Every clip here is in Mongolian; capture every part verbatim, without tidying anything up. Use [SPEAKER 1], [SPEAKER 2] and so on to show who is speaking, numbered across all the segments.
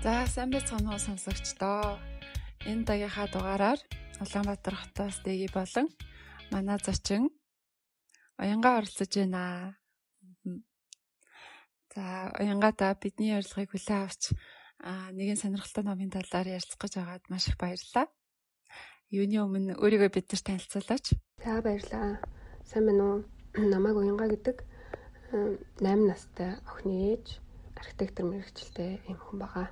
[SPEAKER 1] За сайн байцгаана уу сонсогчдоо. Энэ дагийнхаа дугаараар Улаанбаатар хотоос дэги болон манай зочин Уянгаа оролцож байна. За Уянгаада бидний урилгыг хүлээн авч нэгэн сонирхолтой номын талаар ярилцах гэж байгаад маш их баярлалаа. Юуны өмнө өөрийгөө биднэрт танилцуулаач.
[SPEAKER 2] За баярлалаа. Сайн байна уу? Намайг Уянгаа гэдэг найман настай охины ээж, архитектор мэргэжилтэй юм хүн байгаа.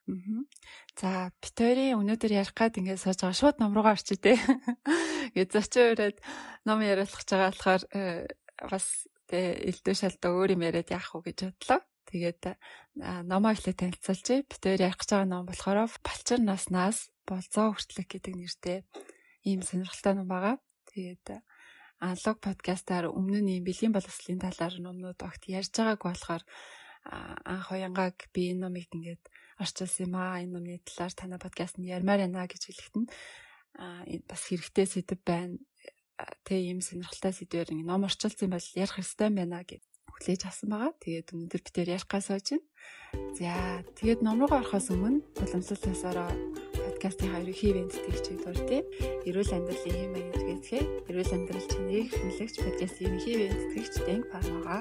[SPEAKER 1] За битүүрийн өнөөдөр ярих гад ингээд сууж байгаа шууд ном руугаа орчих тий. Ингээд зочин өрөөд ном яриулах гэж байгаа болохоор бас тий элдв шалдаа өөр юм яриад яах вэ гэж бодлоо. Тэгээд номоо ихлэ танилцуулж битүүр ярих гэж байгаа ном болохоор Балчир наснаас болзоо хүртлэх гэдэг нэртэй ийм сонирхолтой ном байгаа. Тэгээд Алог подкастаар өмнө нь ийм бэлгийн боловсролын талаар номнууд огт ярьж байгааг болохоор анх Уянгааг би энэ номыг ингээд орчуулсан юм аа. Энэ номны талаар танай подкастт ярмаар байна гэж хэлэхэд нь бас хэрэгтэй сэдв байна. Тэ ийм сонирхолтой сэдвээр ном орчуулсан бол ярих хэрэгтэй байна гэж хүлээж авсан байгаа. Тэгээд өнөөдөр бид ярих гас сууж байна. За тэгээд ном руугаа орохоос өмнө уламжлалтаасаараа подкастын ерөнхий ивент тэтгэгчид дуртай. Эрүүл амьдралын хэм маяг хэрэгцээ. Эрүүл амьдрал чанарыг хэмнэлэгч подкастын ерөнхий ивент тэтгэгч Дэнг Пармага.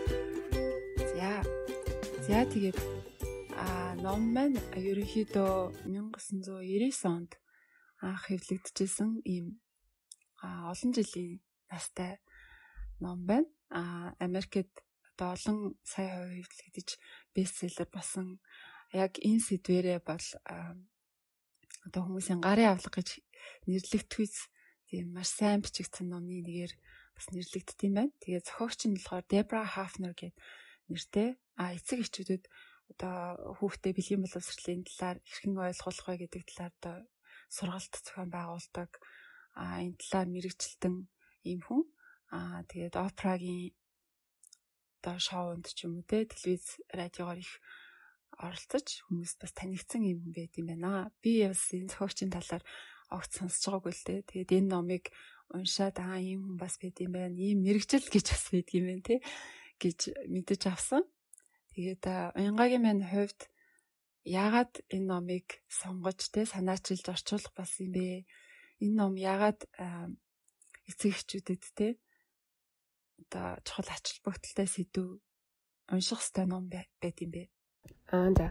[SPEAKER 1] За за тэгээд а ном маань ерөнхийдөө няман девятьсот девяносто онд анх хэвлэгдэжсэн ийм олон жилийн настай ном байна. А Америкт одоо олон сая хувь хэвлэгдэж бестселлер болсон. Яг энэ сэдвэрээ бол одоо хүмүүсийн гарын авлага гэж нэрлэгдэхүйц тийм маш сайн бичигдсэн номны нэгээр бас нэрлэгддэг юм байна. Тэгээд зохиогч нь болохоор Дебра Хафнер гэдэг нэртэй. А эцэг эхчүүдэд одоо хүүхдээ бэлгийн боловсролын талаар хэрхэн ойлгох вэ гэдэг талаар одоо сургалт зохион байгуулдаг. А энэ талаар мэрэгчлэн ийм хүн. А тэгээд опрагийн одоо шоунд ч юм уу те телевиз радиогоор их оролцож хүмүүст бас танигдсан юм байт юм байна. Би бас энэ зохиогчийн талаар огт сонсож байгаагүй л те. Тэгээд энэ номыг уншаад аа ийм хүн бас байт юм байна. Ийм мэрэгжил гэж бас байт юм байна те гэж мэдэж авсан. Тэгээд Уянгагийн маань хувьд яагаад энэ номыг сонгож те санаачилж орчуулах бас юм бэ? Энэ ном яагаад эцэг эхчүүдэд те одоо чухал ач холбогдолтой сэдв унших ёстой ном байт юм бэ?
[SPEAKER 2] Аа за.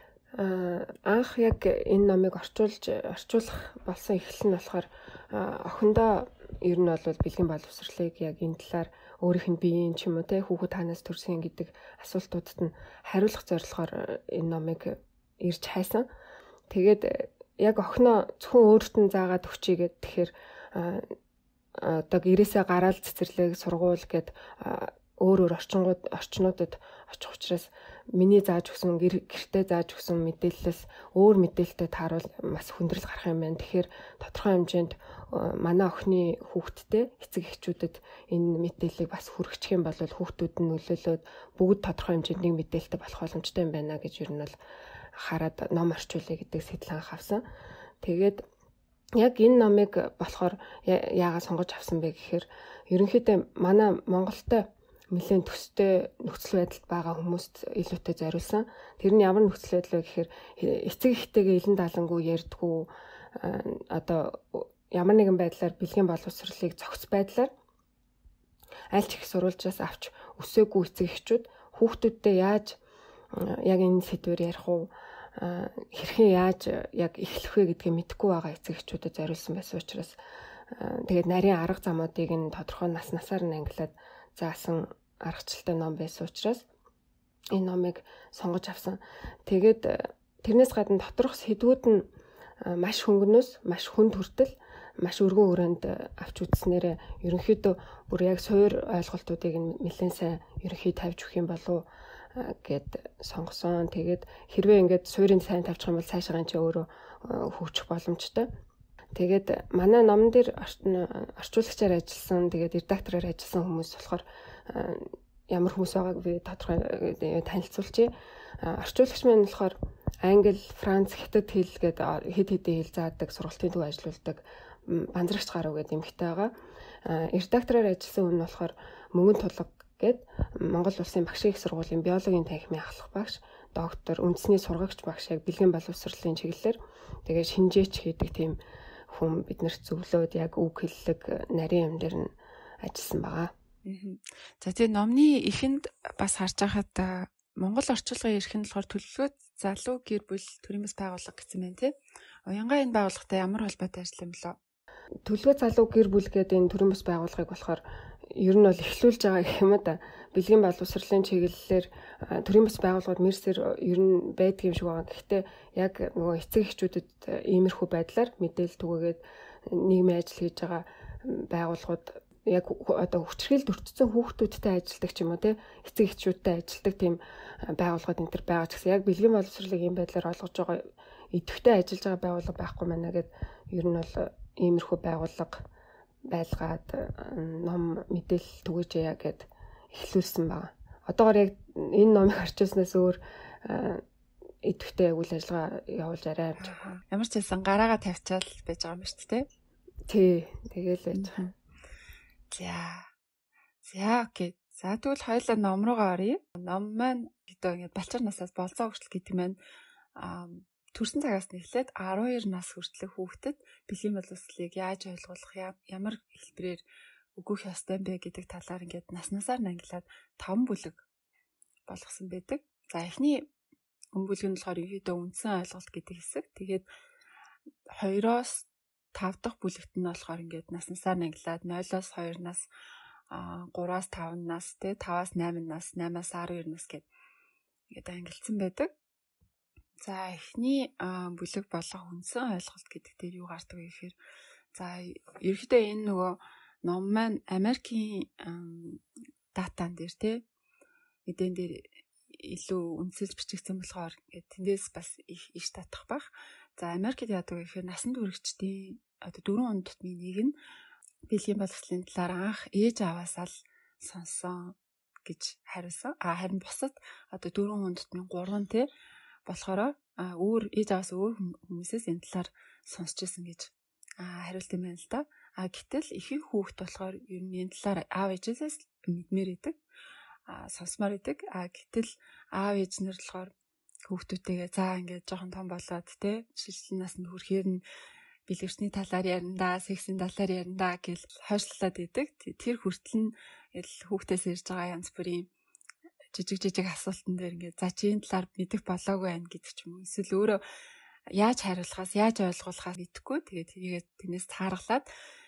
[SPEAKER 2] Анх яг энэ номыг орчуулж орчуулах болсон эхлэл нь болохоор охиндоо ер нь бол бэлгийн боловсролыг яг энэ талаар өөрийнх нь биеийн ч юм уу те хүүхэд танаас төрсөн гэдэг асуултуудад нь хариулах зорилгоор энэ номыг ирж хайсан. Тэгээд яг охиноо зөвхөн өөрт нь заагаад өгчийгээд тэгэхээр одоо гэрээсээ гараал цэцэрлэг сургууль гэд өөр өөр орчингууд орчнуудад очих учраас миний зааж өгсөн гэртээ зааж өгсөн мэдээлэл өөр мэдээлэлтэй тааруул бас хүндрэл гарах юм байна. Тэгэхээр тодорхой хэмжээнд манай охины хүүхэдтэй эцэг эхчүүдэд энэ мэдээллийг бас хүргэчих юм бол хүүхдүүд нь нөлөөлөөд бүгд тодорхой хэмжээнд нэг мэдээлэлтэй болох боломжтой юм байна гэж ер нь бол хараад ном орчуулъя гэдэг сэтлэн авсан. Тэгээд яг энэ номыг болохоор яагаад сонгож авсан бэ гэхээр ерөнхийдөө манай Монголтой нэлээд төстэй нөхцөл байдалд байгаа хүмүүст илүүтэй зориулсан. Тэр нь ямар нөхцөл байдал вэ гэхээр эцэг эхтэйгээ илэн даалангүй ярьдгүү одоо ямар нэгэн байдлаар бэлгийн боловсролыг зохиц байдлаар аль ч их сурвалжаас авч өсөөгүй эцэг эхчүүд хүүхдүүдтэй яаж яг энэ сэдвээр ярих уу хэрхэн яаж яг эхлэх вэ гэдгийг мэдэхгүй байгаа эцэг эхчүүдэд зориулсан байсан учраас тэгээд нарийн арга замуудыг нь тодорхой нас насаар нь ангилаад заасан аргачлалтай ном байсан учраас энэ номыг сонгож авсан. Тэгээд тэрнээс гадна доторх сэдвүүд нь маш хөнгөнөөс, маш хүнд хүртэл, маш өргөн хүрээнд авч үзснээр ерөнхийдөө бүр яг суур ойлголтуудыг нэлээд сайн ерөнхий тавьж өгөх юм болов гэд сонгосон. Тэгээд хэрвээ ингээд суурийг сайн тавьчих юм бол цаашаа чи өөрөө хөгжих боломжтой. Тэгээд манай номон дээр орчуулагчаар ажилласан, тэгээд редактороор ажилласан хүмүүс болохоор ямар хүмүүс байгааг би тодорхой танилцуулъя. Орчуулагч маань болохоор англи, франц, хятад хэл гээд хэд хэдэн хэл заадаг, сургалтын төв ажиллаулдаг банзрагч гарав гэдэг эмэгтэй байгаа. Редактороор ажилласан хүн нь болохоор Мөнгөн Тулга гээд Монгол Улсын Багшийн их сургуулийн биологийн танхимын ахлах багш. доктор, үндэсний сургагч багш яг бэлгийн боловсролын чиглэлээр тэгээ шинжээч хийдэг тийм хүн биднэрт зөвлөөд яг үг хэллэг нарийн юм дээр нь ажилласан байгаа.
[SPEAKER 1] За тэгээ номны эхэнд бас харж байхад Монгол орчуулгын эрх нь болохоор төлөвлөгөө залуу гэр бүл төрийн бас байгууллага гэсэн байна тий. Уянгаа энэ байгууллагатай ямар холбоотой ажиллах юм болоо?
[SPEAKER 2] Төлөвлөгөө залуу гэр бүл гэдэг энэ төрийн бас байгууллагыг болохоор ер нь бол эхлүүлж байгаа гэх юм да. Бэлгийн боловсролын чиглэлээр төрийн бас байгууллагууд мэрсээр ер нь байдаг юм шиг байгаа. Гэхдээ яг нөгөө эцэг эхчүүдэд иймэрхүү байдлаар мэдээлэл түгээгээд нийгмийн ажил хийж байгаа байгууллагууд яг одоо хүчрхийлд өртсөн хүүхдүүдтэй ажилладаг ч юм уу те эцэг эхчүүдтэй ажилладаг тийм байгууллагууд энэ төр байгаа ч гэсэн яг бэлгийн боловсролыг ийм байдлаар олгож байгаа идэвхтэй ажиллаж байгаа байгууллага байхгүй маа гэд ер нь бол иймэрхүү байгууллага байлгаад ном мэдээлэл түгээжээ гэд эхлүүлсэн байна. Одоогоор яг энэ номыг харчааснаас өөр идэвхтэй үйл ажиллагаа явуулж арай амж байгаа.
[SPEAKER 1] Ямар ч хэлсэн гараагаа тавьчаал байж байгаа юм шүү дээ.
[SPEAKER 2] Тий, тэгэл байж байгаа.
[SPEAKER 1] За. За окей. За тэгвэл хоёулаа ном руугаа оръё. Ном маань одоо ингэ балчир насаас болцоо хүртэл гэдэг маань төрсэн цагаас нь эхлээд арван хоёр нас хүртэлх хүүхдэд бэлгийн боловсролыг яаж ойлгуулах, ямар хэлбэрээр өгөх ёстой юм бэ гэдэг талаар ингээд наснасаар ангилаад таван бүлэг болгосон байдаг. За эхний бүлэг нь болохоор ерөөдөө үндсэн ойлголт гэдэг хэсэг. Тэгээд хоёроос тав дахь бүлэгт нь болохоор ингээд наснасаар ангилаад нойлоос хоёр нас, гураас таван нас, тэ таваас найман нас, наймаас арван хоёр нас гэд ингээд ангилсан байдаг. За эхний бүлэг болох үндсэн ойлголт гэдэг дээр юу гардаг вэ гэхээр за ерөөдөө энэ нөгөө ном маань Америкийн датан дээр тэ эдэн дээр илүү үнэлж бичигдсэн болохоор ингээд тэндээс бас их иш татах бах. За Америкт яадаг вэ гэхээр насан туршидчдын одоо дөрвөн он тутмын нэг нь бэлгийн боловсролын талаар анх ээж аваасаа л сонссон гэж хариулсан. А харин бусад одоо дөрвөн он тутмын гурван тэ болохоор өөр ээж аваас өөр хүмүүсээс энэ талаар сонсч ирсэн гэж хариулт юм байна л да. А гэтэл ихэнх хүүхд болохоор ер нь энэ талаар аав ээжээс мэдмээр идэг, сонсмоор идэг. А гэтэл аав ээж нар болохоор хүүхдүүдтэйгээ за ингээд жоохон том болоод те шилжлэн наснд хүрэхээр нь бэлгэвчний талаар ярина да, сексийн талаар ярина да гэж хойшлуулад идэг. Тэр хүртэл нь хүүхдээс ирж байгаа янз бүрийн жижиг жижиг асуултан дээр ингээд за чи энэ талаар мэдэх болоогүй байх гэдэг ч юм уу. Эсвэл өөрөө яаж хариулахаас, яаж ойлгуулахаас мэдэхгүй. Тэгээд тэгээд тэрнээс тааргалаад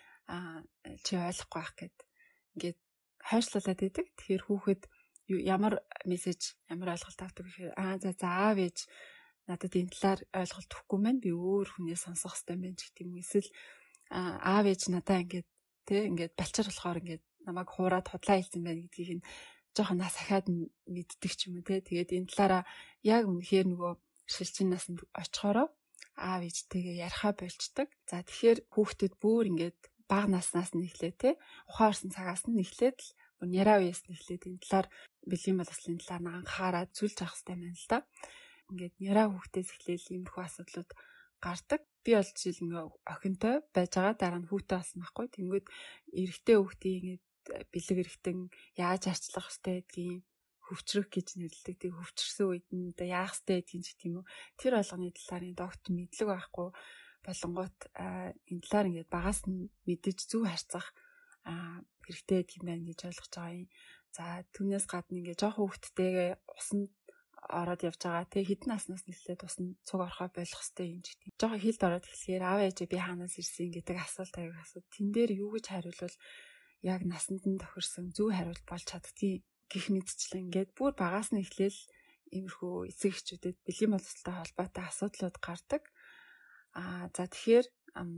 [SPEAKER 1] аа чи ойлгохгүй байх гэд ингээд хойшлуулад идэг. Тэгэхээр хүүхэд ямар мессеж, ямар ойлголт авдаг гэхээр аа за за аав ээж надад энэ талаар ойлголт өгөхгүй маань би өөр хүнээс сонсох хэрэгтэй юм байна гэх юм уу. Эсвэл аав ээж надаа ингээд тэ ингээд балчир болохоор ингээд намайг хуураад худлаа хэлсэн байна гэдгийг нь жоохон нас ахаад мэддэг ч юм уу те. Тэгээд энэ талаараа яг үнэхээр нөгөө шилжин насанд очихороо аав ээжтэйгээ ярихаа болчдөг. За тэгэхээр хүүхдэд бүр ингээд бага наснаас нь эхлээ те. Ухаан орсон цагаас нь эхлээд л яраа үеэс нь эхлээд энэ талаар бэлгийн боловсролын талаар нь анхаараад зүйлж авах хэрэгтэй байна л да. Ингээд яраа хүүхдээс эхлээл иймэрхүү асуудлууд гардаг. Би бол жишээл ингээ охинтой байж байгаа дараа нь хүүтэй болсон байхгүй. Тэнгүүд эрэгтэй хүүхдийн ингээд бэлэг эрэгтэн яаж арчлах хэрэгтэй гэдгийг хөвчрөх гэж нэрлэдэг. Тэг хөвчрсөн үед нь одоо яах хэрэгтэй гэдгийг ч тийм үү. Тэр болгоны талаар энэ доктор мэдлэг байхгүй болонгууд энэ талаар ингээд багаас нь мэдэж зөв харьцах хэрэгтэй гэдэг юм байна гэж ойлгож байгаа юм. За түүнээс гадна ингээд жоохон хүүхдтэйгээ усанд ороод явж байгаа те хэдэн наснаас нэхлээд усанд цуг орохоо болох хэрэгтэй юм ч гэдэг. Жоохон хилд ороод эхлэхээр аав ээжээ би хаанаас ирсэн гэдэг асуулт аяг асууд. Тэн дээр юу гэж хариулвал яг насанд нь тохирсон зөв хариулт болж чаддгийг гих мэдчлэн ингээд бүр багаас нь эхлээл иймэрхүү эцэг эхчүүдэд бэлгийн боловсролтой холбоотой асуудлууд гардаг. Аа за тэгэхээр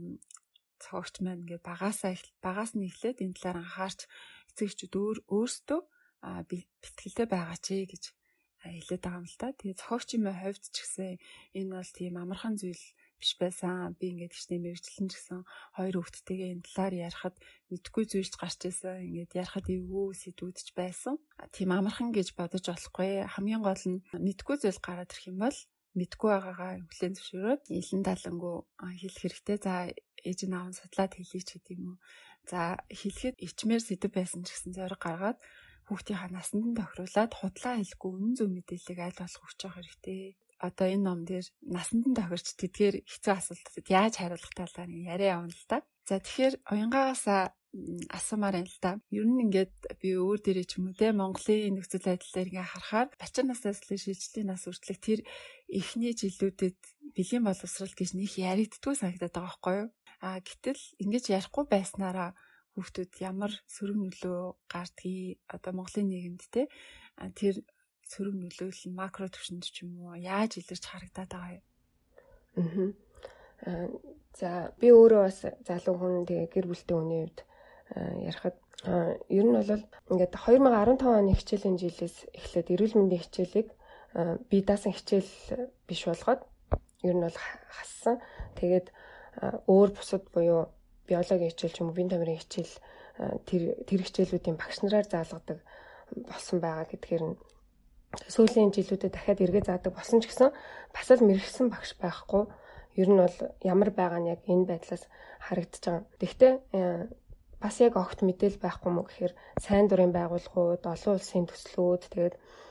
[SPEAKER 1] цогогч маань ингээд багаасаа багаас нь эхлээд энэ талаар анхаарч эцэг эхчүүд өөр өөрсдөө бэлтгэлтэй байгаа ч гэж хэлээд байгаа юм л та. Тэгээ цогогчийн мэ хувьд ч гэсэн энэ бол тийм амархан зүйл биш байсан. Би ингээд ихтэй мэрэгчлэн ч гэсэн хоёр хүүхдтэйгээ энэ талаар ярихад мэдгүй зүйлж гарч ирсэн. Ингээд ярихад эвгүй сэдвүүд ч байсан. Тийм амархан гэж бодож болохгүй. Хамгийн гол нь мэдгүй зүйл гараад ирэх юм бол мэдгүй байгаагаа хүлээн зөвшөөрөөд илэн талангуу хэлэх хэрэгтэй. За ээж нь аав судлаад хэлье ч гэдэг юм уу. За хэлэхэд ичмээр сэдв байсан ч гэсэн зориг гаргаад хүүхдийнхаа насанд нь тохируулаад худлаа хэлэхгүй үнэн зөв мэдээллийг аль болох өгч явах хэрэгтэй. Одоо энэ ном дээр насанд нь тохирч тэдгээр хэцүү асуултад яаж хариулах талаар яриа явна л та. За тэгэхээр уянгаасаа асуумаар юм л та. Ер нь ингээд би өөр дээрээ ч юм уу те Монголын нөхцөл байдал дээр ингээ харахаар бачин насаас л шилжлийн нас хүртэл тэр эхний жилүүдэд бэлгийн боловсрал гэж нэг яригддгүй санагдаад байгаа байхгүй юу? А гэтэл ингэж ярихгүй байснараа хүүхдүүд ямар сөрөг нөлөө гардгийг одоо Монголын нийгэмд те тэр сөрөг нөлөөлөл нь макро түвшинд ч юм уу яаж илэрч харагдаад байгаа
[SPEAKER 2] юм. Аа за би өөрөө бас залуу хүн тэгээ гэр бүлтэй хүний хувьд ярихад ер нь бол ингээд две тысячи десятый оны хичээлийн жилээс эхлээд эрүүл мэндийн хичээлийг бие даасан хичээл биш болгоод ер нь бол хассан. Тэгээд өөр бусад буюу биологийн хичээл ч юм уу биеийн тамирын хичээл тэр тэр хичээлүүдийн багш нараар заалгадаг болсон байгаа гэдгээр нь сүүлийн жилүүдэд дахиад эргээ заадаг болсон ч гэсэн бас л мэрэгсэн багш байхгүй. Ер нь бол ямар байгаа нь яг энэ байдлаас харагдаж байгаа. Гэхдээ бас яг огт мэдээл байхгүй мө гэхээр сайн дурын байгууллагууд, олон улсын төслүүд тэгээд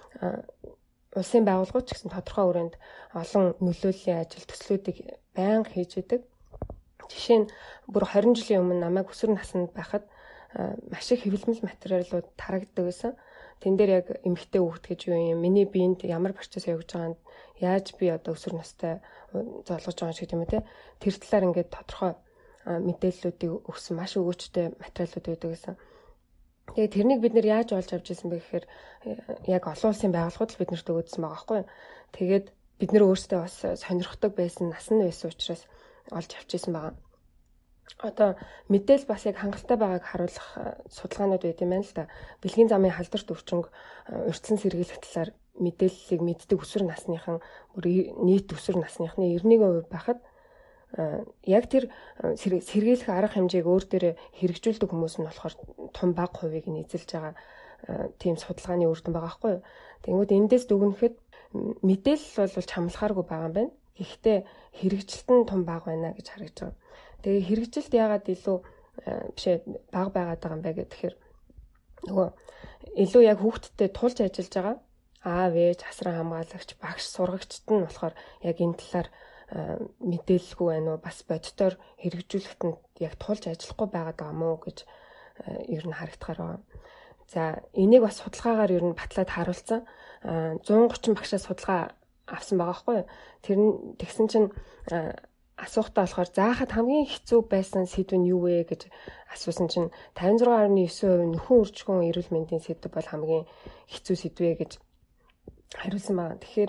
[SPEAKER 2] улсын байгууллагууд ч гэсэн тодорхой хүрээнд олон нөлөөллийн ажил төслүүдийг байнга хийж идэг. Жишээ нь бүр двадцать жилийн өмнө намайг өсвөр наснд байхад маш их хэвлэмэл материалууд тарагддаг байсан. Тэн дээр яг эмэгтэй хүүхэд гэж юу юм, миний биед ямар процесс явж байгааг яаж би одоо өсвөр настай зоолгож байгаа шиг юм те. Тэр талаар ингээд тодорхой мэдээллүүдийг өгсөн маш өгөөчтэй материалууд байдаг гэсэн. Тэгээд тэрнийг бид нэр яаж олж авч ирсэн бэ гэхээр яг олон улсын байгууллагууд л биднэрт өгөөдсөн байгаа байхгүй. Тэгээд бид нэр өөрсдөө бас сонирхдаг байсан нас нь байсан учраас олж авч ирсэн байгаа. Одоо мэдээл бас яг хангалттай байгааг харуулах судалгаанууд байт юм байна л да. Бэлгийн замын халдварт өвчнөг урьдчилан сэргийлэх талаар мэдээллийг мэддэг өсвөр насныхан бүр нийт өсвөр насныхны девять percent байхад яг тэр сэргийлэх арга хэмжээг өөр дээрээ хэрэгжүүлдэг хүмүүс нь болохоор том бага хувийг нь эзэлж байгаа тийм судалгааны үр дүн байгаа байхгүй юу. Тэгмүүд эндээс дүгнэхэд мэдээлэл бол чамлахааргүй байгаа юм байна. Гэхдээ хэрэгжилт нь том бага байна гэж харагдаж байгаа. Тэгээ хэрэгжилт яагаад илүү бишээ бага байгаад байгаа юм бэ гэхээр нөгөө илүү яг хүүхдтэд тулж ажиллаж байгаа аав ээж асран хамгаалагч багш сургагчд нь болохоор яг энэ талаар мэдээлэлгүй байна уу бас бодитоор хэрэгжүүлэхэд нь яг тулж ажиллахгүй байгаад байгаа мó гэж ер нь харагдахаар байна. За энийг бас судалгаагаар ер нь батлаад харуулсан one thirty багшаас судалгаа авсан байгаа байхгүй юу. Тэр нь тэгсэн чинь асуухтаа болохоор заахад хамгийн хэцүү байсан сэдв нь юу вэ гэж асуусан чинь fifty-six point nine percent нөхөн үржигхэн эрүүл мэндийн сэдв бол хамгийн хэцүү сэдв вэ гэж хариулсан байна. Тэгэхээр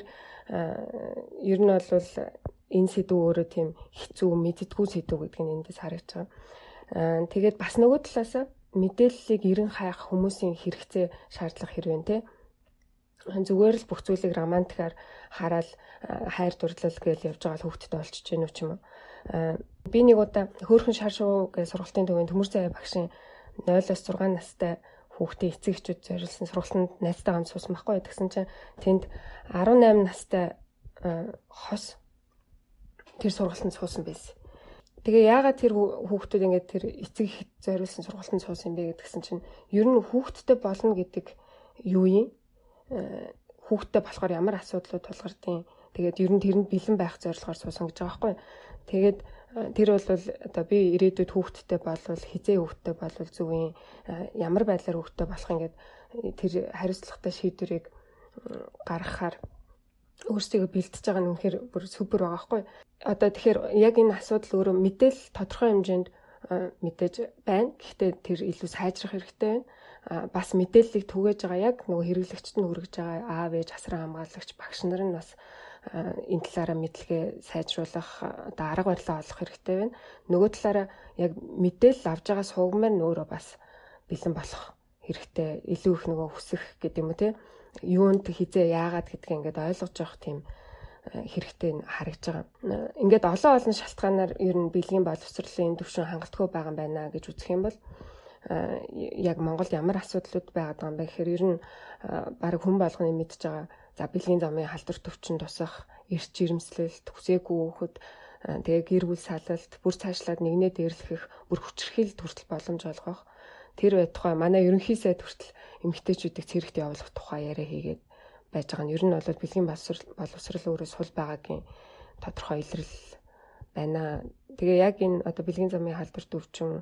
[SPEAKER 2] ер нь бол энэ сэдв өөрөө тийм хэцүү мэддэггүй сэдв гэдг нь эндээс харагдаж байгаа. Тэгээд бас нөгөө талаас мэдээллийг эрен хайх хүмүүсийн хэрэгцээ шаардлага хэрвэн те зүгээр л бүх зүйлийг романтикаар хараад хайр дурлал гэж явж байгаа хүүхдэд олчж гэнэ үү ч юм уу. Би нэг удаа хөөхөн шар шуу гэж сургалтын төвийн төмөр заяа багшийн нойлоос six настай хүүхдээ эцэг эхчүүд зориулсан сургалтанд найзтай хамт суусан байхгүй. Тэгсэн чинь тэнд eighteen настай хос тэр сургалтанд суусан байсан. Тэгээ яагаад тэр хүүхдүүд ингээд тэр эцэг эхт зориулсан сургалтанд суусан юм бэ гэдгсэн чинь ер нь хүүхдтэй болно гэдэг юу юм? Хүүхдтэй болохоор ямар асуудлууд тулгардیں۔ Тэгээд ер нь тэрэнд бэлэн байх зорилгоор суусан гэж байгаа байхгүй. Тэгээд тэр бол одоо би ирээдүйд хүүхдтэй болвол хизээ хүүхдтэй болвол зөв юм ямар байдлаар хүүхдтэй болох ингээд тэр хариуцлагатай шийдвэрийг гаргахаар өөрсдөө бэлтэж байгаа нь үнэхээр бүр супер байгаа байхгүй. Одоо тэгэхээр яг энэ асуудал өөрөө мэдээлэл тодорхой хэмжээнд мэдээж байна. Гэхдээ тэр илүү сайжрах хэрэгтэй байна. Бас мэдээллийг түгээж байгаа яг нөгөө хэрэглэгчд нь хүргэж байгаа аав ээж асран хамгаалагч багш нар нь бас энэ талаараа мэдлэгээ сайжруулах одоо арга барилаа олох хэрэгтэй байна. Нөгөө талаараа яг мэдээлэл авж байгаа суугмаар нь өөрөө бас бэлэн болох хэрэгтэй. Илүү их нөгөө хүсэх гэдэг юм уу те. Юунд хизээ яагаад гэдгийг ингээд ойлгож явах тийм хэрэгтэй харагдж байгаа. Ингээд олон олон шалтгаанаар ер нь бэлгийн боловсролын түвшин хангалтгүй байгаа юм байна гэж үзэх юм бол яг Монголд ямар асуудлууд байгаад байгаа юм бэ гэхээр ер нь баг хүн болгоны мэдж байгаа за бэлгийн замын халдвар төвчин тусах, эрч жирэмслэлт, хүсээгүй хөөхд тэгээ гэр бүл салалт, бүр цаашлаад нэгнээ дээрлэх бүр хүчрхийл хүртэл боломж олгох. тэр тухай манай ерөнхий сайд хүртэл эмэгтэйчүүдийг цэрэгт явуулах тухай яриа хийгээд байж байгаа нь ер нь бол бэлгийн боловсрол өөрөө сул байгаагийн тодорхой илрэл байна. Тэгээ яг энэ одоо бэлгийн замын халдварт өвчин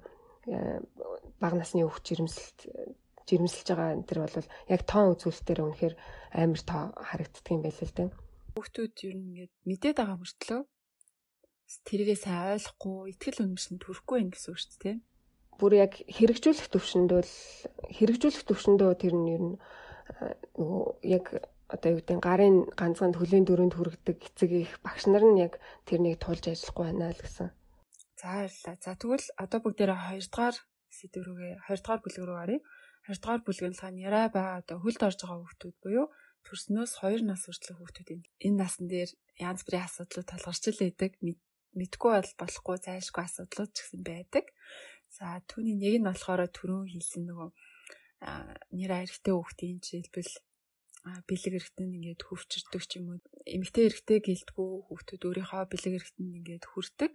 [SPEAKER 2] бага насны хүүхд жирэмсэлт жирэмсэлж байгаа энэ төр бол яг тоон үзүүлэлтээр үнэхээр амар тоо харагддаг юм байл л дээ.
[SPEAKER 1] Хүүхдүүд ер нь ингээд мэдээд байгаа мөртлөө тэргээ сайн ойлгохгүй, итгэл үнэмшинд хүрэхгүй юм гэсэн үг шүү дээ.
[SPEAKER 2] Бүр яг хэрэгжүүлэх төвшөнд бол хэрэгжүүлэх төвшөндөө тэр нь ер нь нөгөө яг одоо юу гэдэг гарын ганцхан хөлийн дөрөнд хүргэдэг эцэг их багш нар нь яг тэрнийг тулж ажиллахгүй байна л гэсэн.
[SPEAKER 1] За баярлалаа. За тэгвэл одоо бүгдээрээ хоёр дахь сэдв рүүгээ хоёр дахь бүлэг рүү гаръя. хоёр дахь бүлэг нь лхан яраа байгаа одоо хөлд орж байгаа хүүхдүүд буюу төрснөөс хоёр нас хүртэлх хүүхдүүдийн энэ насн дээр янз бүрийн асуудлууд талгарч л байдаг. Мэдгүй бол болохгүй зайлшгүй асуудлууд ч гэсэн байдаг. За түүний нэг нь болохоор түрүүн хэлсэн нөгөө нэр хэрэгтэй хүүхдийн жишээлбэл бэлэг эргэтэн ингээд хөвчөрдөг ч юм уу. Эмэгтэй эрэгтэй гэлтгүү хүүхдүүд өөрийнхөө бэлэг эргэтэнд ингээд хүрдэг.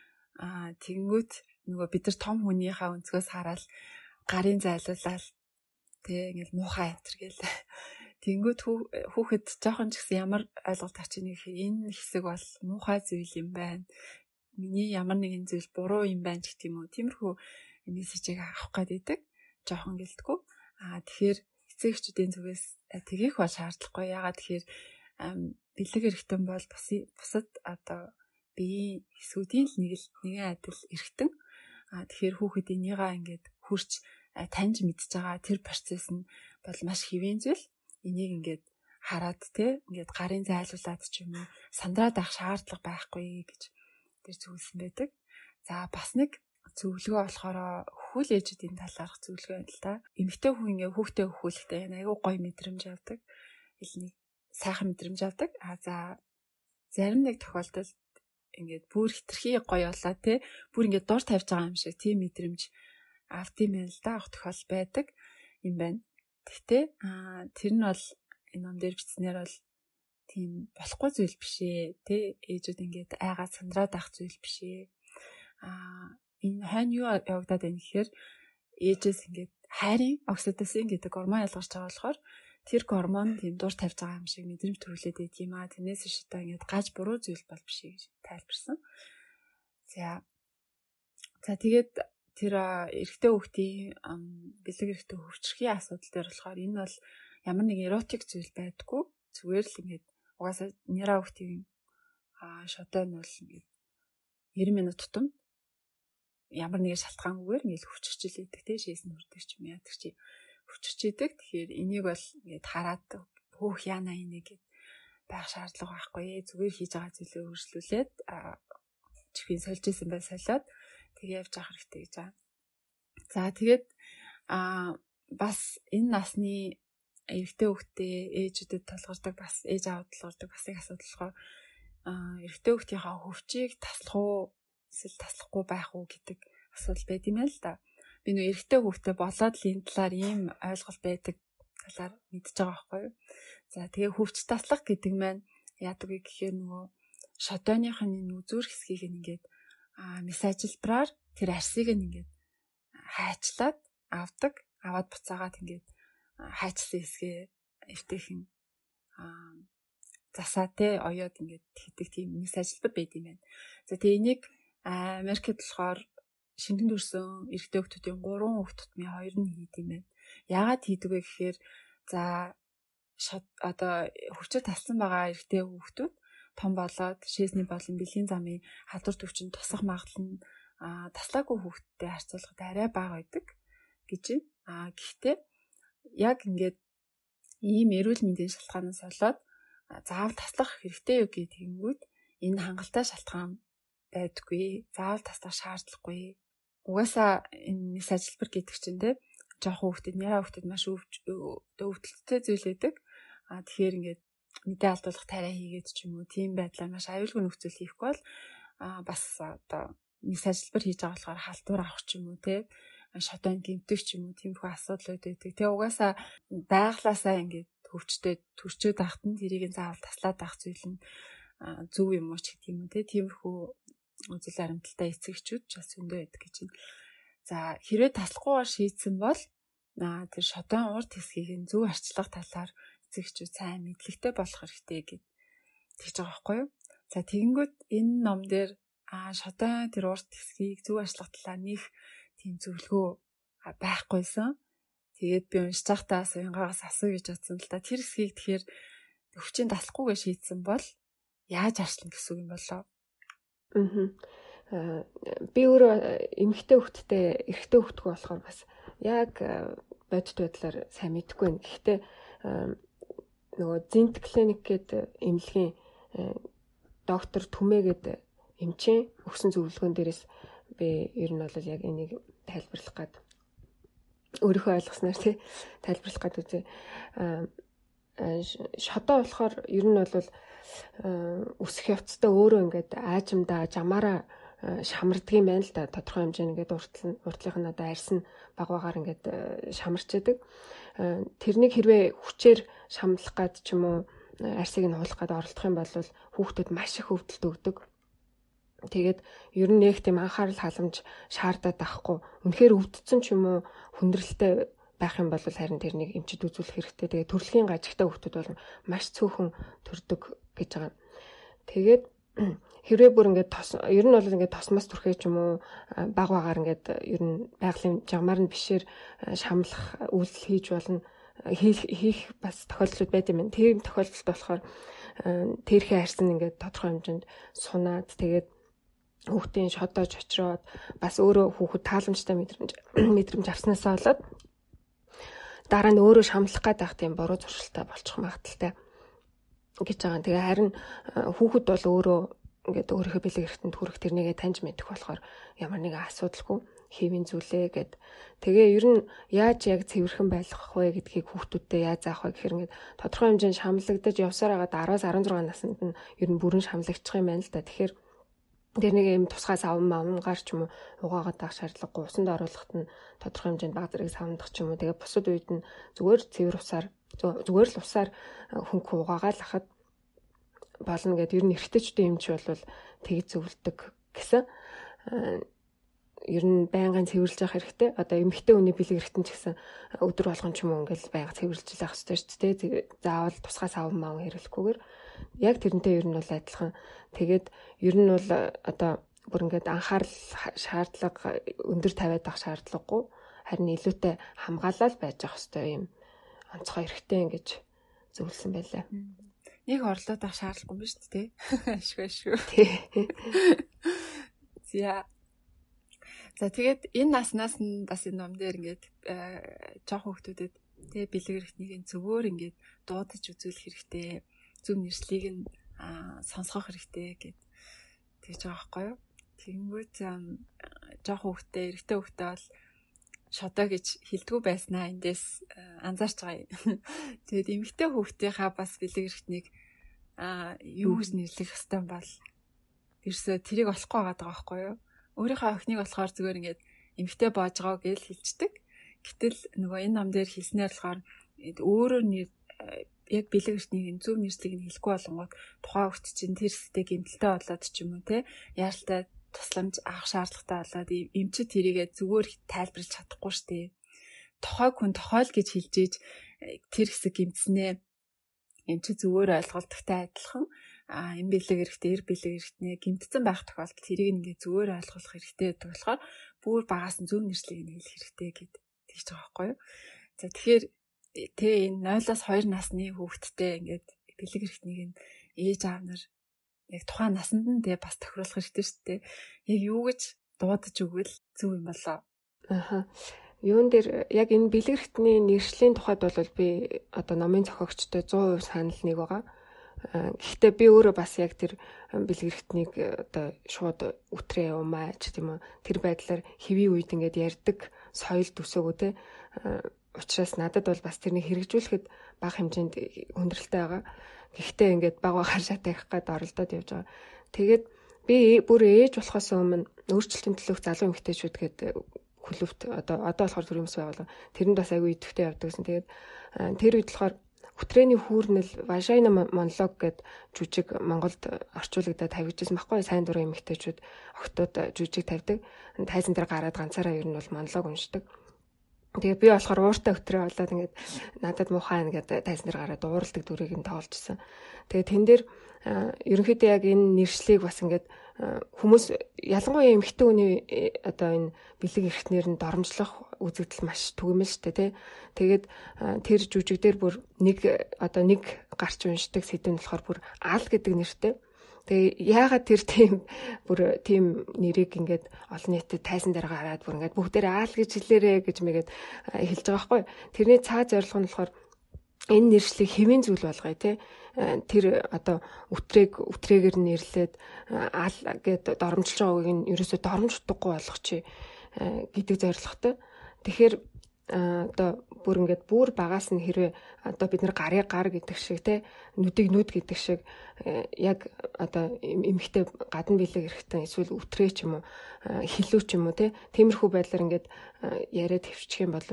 [SPEAKER 1] Аа тэгэнгүүт нөгөө бид нар том хүнийхээ өнцгөөс хараад гарын зайлуулаад тэг ингээд муухай амтэр гээл. Тэгэнгүүт хүүхэд жоохон ч гэсэн ямар ойлголт авчиг гэхээр энэ хэсэг бол муухай зүйл юм байна. Миний ямар нэгэн зүйл буруу юм байна гэх юм уу. Тиймэрхүү мессежийг авах гэдэг жоохон гэлтгүү. Аа тэгэхээр эцэг эхчүүдийн зүгээс тгийх бол шаардлагагүй. Ягаад тэгэхээр бэлэг эргэтэн бол бусад одоо биеийн хэсгүүдийн л нэг л нэгэн адил эргэтэн. Аа тэгэхээр хүүхэд энийгээ ингээд хурч таньж мэдж байгаа тэр процесс нь бол маш хэвэн зүйл. Энийг ингээд хараад те ингээд гарын зайлуулад ч юм уу сандраад авах шаардлага байхгүй гэж тэр зүйлсэн байдаг. За бас нэг зөвлөгөө болохоор хөл ээжүүдийн талаарх зөвлөгөө байна л да. Эмэгтэй хүн ингээ хүүхдээ өхүүлэхдээ аягүй гоё мэдрэмж авдаг. Ил нэг сайхан мэдрэмж авдаг. А за зарим нэг тохиолдолд ингээд бүр хитрхи гоё болоо те бүр ингээд дор тавьж байгаа юм шиг тийм мэдрэмж автимэл да авах тохиол байдаг юм байна. Гэхдээ аа тэр нь бол энэ ном дээр бичснээр бол тийм болохгүй зүйл биш ээ те ээжүүд ингээд айгаа сандраад авах зүйл биш ээ. Аа энэ хань юу явагдаад байна гэхээр ээжээс ингээд хайрын окситоцин гэдэг гормон ялгарч байгаа болохоор тэр гормон тийм дур тавьж байгаа юм шиг мэдрэмж төрүүлээд байдаг юм аа. Тэрнээс ш та ингээд гаж буруу зүйл бол биш гэж тайлбарсан. За за тэгээд тэр эрэгтэй хүүхдийн бэлэг эрэгтэй хөвчрхийн асуудал дээр болохоор энэ бол ямар нэг эротик зүйл байдаггүй. Зүгээр л ингээд угаасаа нера хүүхдийн шодой нь бол ингээд нэрэн минут тутам ямар нэгэн шалтгаангүйгээр ингээд хөвчөрч илээдэг те шээс нь хүрдэг ч юм яадаг чи хөвчөрч идэг. Тэгэхээр энийг бол ингээд хараад хөөх яана энийг гэд байх шаардлага байхгүй. Зүгээр хийж байгаа зүйлээ өөрчлүүлээд чихийн сольж исэн бай солиод тэгээ явж авах хэрэгтэй гэж байгаа. За тэгээд аа бас энэ насны эрэгтэй хүүхдээ ээжүүдэд толгордог бас ээж аавд толгордог бас их асуудал болохоор аа эрэгтэй хүүхдийнхаа хөвчийг таслах уу эсвэл таслахгүй байх уу гэдэг асуудал байд юм л да. Би нөө эрэгтэй хүүхдээ болоод л энэ талаар ийм ойлголт байдаг талаар мэдчихэж байгаа байхгүй юу. За тэгээ хөвч таслах гэдэг маань яадаг вэ гэхээр нөгөө шодооныхын энэ үзүүр хэсгийг ингээд аа мессежлбараар тэр арсыг ингээд хайчлаад авдаг. Аваад буцаагаад ингээд хайчсан хэсгээ эвтэйхэн аа засаа те оёод ингээд хийдэг тийм мессежлбар байд юм байна. За тэгээ энийг Америкт болохоор шингэн дүрсэн эрэгтэй хүүхдүүдийн гурван хүүхд тутмын хоёр нь хийд юм байна. Яагаад хийдэг вэ гэхээр за одоо хөвчөд талсан байгаа эрэгтэй хүүхдүүд том болоод шээсний болон бэлгийн замын халдвар төвчөнд тусах магадлал нь таслаагүй хүүхдтэй харьцуулахад арай бага байдаг гэж байна. Аа гэхдээ яг ингээд ийм эрүүл мэндийн шалтгаанаас болоод заавал таслах хэрэгтэй юу гэдэгэнгүүт энэ хангалттай шалтгаан байдаггүй. Заавал таслах шаардлагагүй. Угаасаа энэ мессежлбар гэдэг чинь те жоохон хүүхдэд нэраа хүүхдэд маш өвдөлттэй зүйл байдаг. Аа тэгэхээр ингээд мэдээ алдуулах тариа хийгээд ч юм уу тийм байдлаар маш аюулгүй нөхцөл хийхгүй бол бас одоо мессежлбар хийж байгаа болохоор халдвар авах ч юм уу те шодон гэмтэх ч юм уу тиймэрхүү асуудлууд байдаг. Тэгээ угаасаа байглаасаа ингээд хөвчтэй төрчөөд ахт нь тэрийг заавал таслаад авах зүйл нь зөв юм уу ч гэх юм уу те тиймэрхүү үзэл баримталтай эцэгчүүд ч бас зөндөө байдаг гэж байна. За хэрвээ таслахгүйгээр шийдсэн бол аа тэр шодон урд хэсгийг нь зөв арчлах талаар эцэгчүүд сайн мэдлэгтэй болох хэрэгтэй гэж тэгж байгаа байхгүй юу? За тэгэнгүүт энэ ном дээр аа шодон тэр урд хэсгийг зөв арчлах талаар нэг тийм зөвлөгөө байхгүйсэн. Тэгээд би уншиж байхдаа уянгаас асуу гэж бодсон л да. Тэр хэсгийг тэгэхээр өвчин таслахгүйгээр шийдсэн бол яаж арчлах гэсэн үг юм болоо?
[SPEAKER 2] Аа. Би өөрөө эмэгтэй хүүхдтэй, эрэгтэй хүүхдгүй болохоор бас яг бодит байдлаар сайн мэдэхгүй байна. Гэхдээ нөгөө Зинт клиник гэдэг эмнэлгийн доктор Түмээгээд эмчийн өгсөн зөвлөгөөн дээрээс би ер нь бол яг энийг тайлбарлах гээд өөрийнхөө ойлгосноор тий тайлбарлах гээд үзье. Аа шодоо болохоор ер нь бол өсөх явцдаа өөрөө ингээд аажимдаа жамаараа шамарддаг юм байна л да. Тодорхой хэмжээнд ингээд уртлын уртлынх нь одоо арьс нь багваагаар ингээд шамарч яадаг. Тэрнийг хэрвээ хүчээр шамлах гад ч юм уу арьсыг нь хуулах гад оролдох юм бол хүүхдэд маш их өвдөлт өгдөг. Тэгээд ер нь нэг тийм анхаарал халамж шаардаад байхгүй. Үнэхээр өвдсөн ч юм уу хүндрэлтэй байх юм бол харин тэрнийг эмчид үзүүлэх хэрэгтэй. Тэгээд төрөлхийн гажигтай хүүхдүүд бол маш цөөхөн төрдөг гэж байгаа. Тэгээд хэрвээ бүр ингээд тос ер нь бол ингээд тосмос түрхээ ч юм уу баг багаар ингээд ер нь байгалийн жамаар нь бишээр шамлах үйлдэл хийж болно. Хийх хийх бас тохиолдлууд байд юм байна. Тийм тохиолдолд болохоор тэрхээ арьсан ингээд тодорхой хэмжээнд сунаад тэгээд хүүхдийн шодоож очроод бас өөрөө хүүхэд тааламжтай мэдрэмж мэдрэмж авснаасаа болоод дараа нь өөрөө шамлах гэдэг тийм буруу зуршилтай болчих магадaltaй гэж байгаа. Тэгээ харин хүүхэд бол өөрөө ингээд өөрийнхөө бэлэг эрхтэнд хүрэх тэрнийгээ таньж мэдэх болохоор ямар нэгэн асуудалгүй хэвийн зүйлээ гэд. Тэгээ ер нь яаж яг цэвэрхэн байлгах вэ гэдгийг хүүхдүүдтэй яаж заах вэ гэхээр ингээд тодорхой хэмжээнд шамлагдаж явсаар хагаад араас арван зургаан наснд нь ер нь бүрэн шамлагдчих юм байна л да. Тэгэхээр тэр нэг юм тусгай савн мавнгаар ч юм уу угаагаад авах шаардлагагүй. Усанд оруулахад нь тодорхой хэмжээнд баг зэрэг савндах ч юм уу. Тэгээ бусад үед нь зүгээр цэвэр усаар зүгээр л усаар хөнгө угаагаад лахад болно гэд ер нь эргэжтэйчдийн эмч бол тэгж зөвлөдөг гэсэн. Ер нь байнгын цэвэрлж явах хэрэгтэй. Одоо эмэгтэй хүний бэлэг эргэтэн ч гэсэн өдөр болгон ч юм уу ингээл байнга цэвэрлж явах хэрэгтэй шүү дээ. Заавал тусгай савн мав хэрэглэхгүйгээр яг тэрнтэй ер нь бол адилхан. Тэгээд ер нь бол одоо бүр ингээд анхаарал шаардлага өндөр тавиад авах шаардлагагүй. Харин илүүтэй хамгаалал байж авах хэрэгтэй юм. Онцгой эрхтэй ингэж зөвлөсөн байлаа.
[SPEAKER 1] Нэг орлоод авах шаардлагагүй юм шүү дээ. Ашгүй ашгүй. За. За тэгээд энэ наснаас нь бас энэ ном дээр ингээд жоох хүүхдүүдэд тэгээ бэлэг эрхтнийг зөвөр ингээд дуудаж үзүүлэх хэрэгтэй. Зөв нэршлиг нь сонсгох хэрэгтэй гэд тэгж байгаа байхгүй юу. Тэгэнгүүт жоох хүүхдээ эрэгтэй хүүхдээ бол шодоо гэж хэлдэггүй байснаа эндээс анзаарч байгаа юм. Тэгээд эмэгтэй хүүхдийнхаа бас бэлэг эрхтнийг юу гэж нэрлэх ёстой юм бол ерөөсөө тэрийг олохгүй байгаа байхгүй юу. Өөрийнхөө охиныг болохоор зүгээр ингээд эмэгтэй боож байгаа гэж хэлцдэг. Гэтэл нөгөө энэ ном дээр хэлснээр болохоор өөрөө нэр яг бэлэг эрхтнийг зөв нэрслийг нь хэлэхгүй болонгууд тухайн хүүхд чинь тэр хэсэгтээ гэмтэлтэй болоод ч юм уу те яаралтай тусламж авах шаардлагатай болоод эмчид тэрийгээ зүгээр тайлбарлаж чадахгүй штэ. Тухайг хүн тохиол гэж хэлж ийж тэр хэсэг гэмтснээ эмчид зүгээр ойлголттой адилхан а энэ бэлэг эрхтээ эр бэлэг эрхтнээ гэмтсэн байх тохиолдолд тэрийг ингээ зүгээр ойлгох хэрэгтэй гэдэг болохоор бүр багаас нь зөв нэрслийг нь хэлэх хэрэгтэй гэд тэгж байгаа байхгүй юу. За тэгэхээр тэ энэ нойлоос хоёр насны хүүхэдтэй ингээд бэлэг эрхтнийг нь ээж аав нар яг тухайн насанд нь тэгээ бас тохируулах хэрэгтэй шүү дээ. Яг юу гэж дуудаж өгвөл зөв юм болоо.
[SPEAKER 2] Аха. Юун дээр яг энэ бэлэг эрхтний нэршлийн тухайд бол би одоо номын зохиогчтой сто процент санал нэг байгаа. Гэхдээ би өөрөө бас яг тэр бэлэг эрхтнийг одоо шууд үтрээ умаа ч тийм үү тэр байдлаар хэвийн үед ингээд ярддаг соёл төсөөгөө те учраас надад бол бас тэрнийг хэрэгжүүлэхэд бага хэмжээнд хүндрэлтэй байгаа. Гэхдээ ингээд баг багаар шатаах гээд оролдоод явж байгаа. Тэгээд би бүр ээж болохоос өмнө өөрчлөлтийн төлөөх залуу эмэгтэйчүүд гэдэг клубт одоо одоо болохоор төрийн бас байгуулга тэрэнд бас аягүй идэвхтэй явдаг гэсэн. Тэгээд тэр үед болохоор Хүтрээний хүүрнэл Важайна монолог гэд жүжиг Монголд орчуулагдаад тавигдчихсан баггүй сайн дурын эмэгтэйчүүд охтууд жүжиг тавьдаг. Тайзан дээр гараад ганцаараа ер нь бол монолог уншдаг. Тэгээ би болохоор ууртай өтрөө болоод ингээд надад муухай ингээд тайзан дээр гараад ууралдаг дүрийг нь тоолжсэн. Тэгээ тэн дээр ерөнхийдөө яг энэ нэршлиг бас ингээд хүмүүс ялангуяа эмэгтэй хүний одоо энэ бэлэг эрхтнэр нь доромжлох үзэгдэл маш түгээмэл шүү дээ тий. Тэгээд тэр жүжиг дээр бүр нэг одоо нэг гарч уншдаг сэдв нь болохоор бүр аал гэдэг нэртэй. Тэгээ яагаад тэр тийм бүр тийм нэрийг ингээд олон нийтэд тайзан дээр гараад бүр ингээд бүгдээр аал гэж хэлээрэ гэж мэгээд хэлж байгаа байхгүй. Тэрний цаа зорилго нь болохоор энэ нэршлиг хэвийн зүйл болгоё тий. Тэр одоо үтрээг үтрээгээр нэрлээд аал гэд доромжилж байгаа үгийг нь ерөөсөө доромждоггүй болгочих гэдэг зорилготой. Тэгэхээр одоо бүр ингээд бүр багаас нь хэрвээ одоо бид нар гарыг гар гэдэг шиг те нүдийг нүд гэдэг шиг яг одоо эмхтэй гадна бэлэг эрэхтэн эсвэл үтрээ ч юм уу хилүү ч юм уу те тиймэрхүү байдлаар ингээд яриад хөвчих юм бол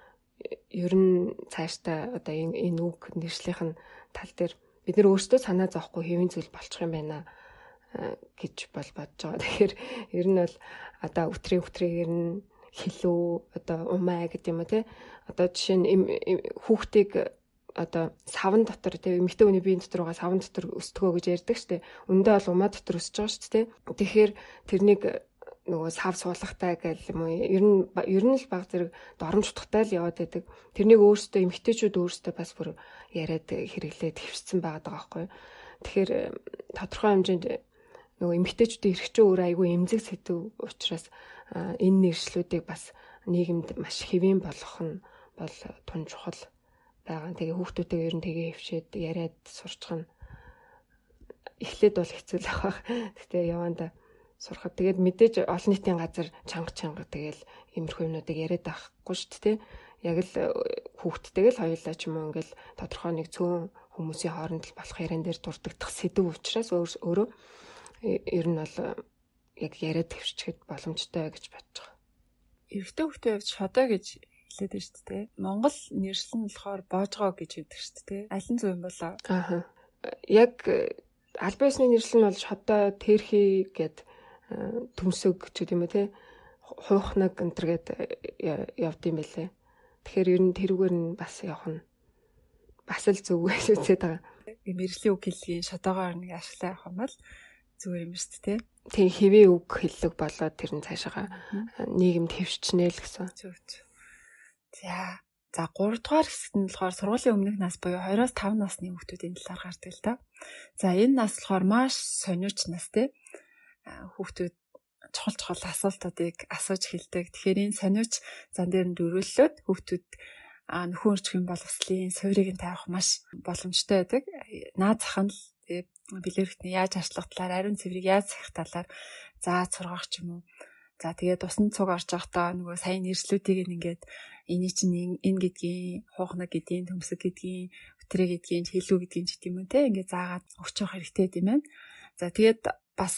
[SPEAKER 2] ер нь цаашдаа одоо энэ энэ үг нэршлийнх нь тал дээр бид нар өөрсдөө санаа зовхгүй хэвийн зүйл болчих юм байна гэж бол бодож байгаа. Тэгэхээр ер нь бол одоо үтрээ үтрээгээр нь хилүү одоо умаа гэдэг юм уу те одоо жишээ нь хүүхдийг одоо савн дотор те эмэгтэй хүний биеийн дотор байгаа савн дотор өсдгөө гэж ярьдаг штэ өндөө бол умаа дотор өсөж байгаа штэ те тэгэхээр тэрнийг нөгөө сав суулгахтай гэл юм уу ер нь ер нь л баг зэрэг доромж утгатай л яваад байдаг тэрнийг өөрсдөө эмэгтэйчүүд өөрсдөө бас бүр яриад хэрэглээд хөвсцэн байгаа байхгүй тэгэхээр тодорхой хэмжээнд нөгөө эмэгтэйчүүдийн эрхчээ өөр айгүй эмзэг сэдв учраас энэ нэршлүүдийг бас нийгэмд маш хэвийн болгох нь бол тун чухал байгаа. Тэгээ хүүхдүүдээ ер нь тэгээ хөвшөөд яриад сурчих нь эхлээд бол хэцүү л авах. Гэтэ яванда сурахад тэгээд мэдээж олон нийтийн газар чанга чанга тэгэл иймэрхүү юмнуудыг яриад авахгүй шүү дээ. Яг л хүүхдтэйг л хоёулаа ч юм уу ингээл тодорхой нэг цөөн хүмүүсийн хооронд л болох яриан дээр дурддагдах сэдв учраас өөрөө ер нь бол яг яриад төвччихэд боломжтой гэж бодож байгаа.
[SPEAKER 1] Эрэгтэй хүүхдийн хувьд шодоо гэж хэлээд байна шүү дээ. Монгол нэршил нь болохоор боожгоо гэж хэлдэг шүү дээ. Аль нь зөв юм болоо?
[SPEAKER 2] Аа. Яг аль биесны нэршил нь бол шодоо, тэрхий гэд төмсөг ч гэдэм үү те. Хуухнаг энтер гэд явд юм байлээ. Тэгэхээр ер нь тэрүүгээр нь бас явах нь бас л зөв гэж үзээд байгаа.
[SPEAKER 1] Мэргэжлийн үг хэллэгийн шодоогоор нэг ашиглаа явах юм бол зүгээр юм шүү дээ.
[SPEAKER 2] Тийм хэвээ үг хэллэг болоод тэр нь цаашаага нийгэмд хэвшчнэ л гэсэн.
[SPEAKER 1] Зөв зөв. За, за гурав дахь хэсэгт нь болохоор сургуулийн өмнөх нас буюу двоёроос таван насны хүүхдүүдийн талаар гардаг л да. За, энэ нас болохоор маш сониуч нас те. Хүүхдүүд чухал чухал асуултуудыг асууж хэлдэг. Тэгэхээр энэ сониуч зан дээр нь дөрвөллөөд хүүхдүүд нөхөн өрчгийн боловсролын суурийг нь тавих маш боломжтой байдаг. Наад зах нь л бэлгэрхтний яаж арчлах талаар, ариун цэврийг яаж сахих талаар зааж сургах ч юм уу. За тэгээд усан цуг орж явахдаа нөгөө сайн нэрслүүдийг ингээд эний чинь энэ гэдгийн хуухнаг гэдгийн төмсөг гэдгийн өтрээ гэдгийн хэлүү гэдгийн ч гэдэм юм те ингээд заагаад өгч явах хэрэгтэй юм байна. За тэгээд бас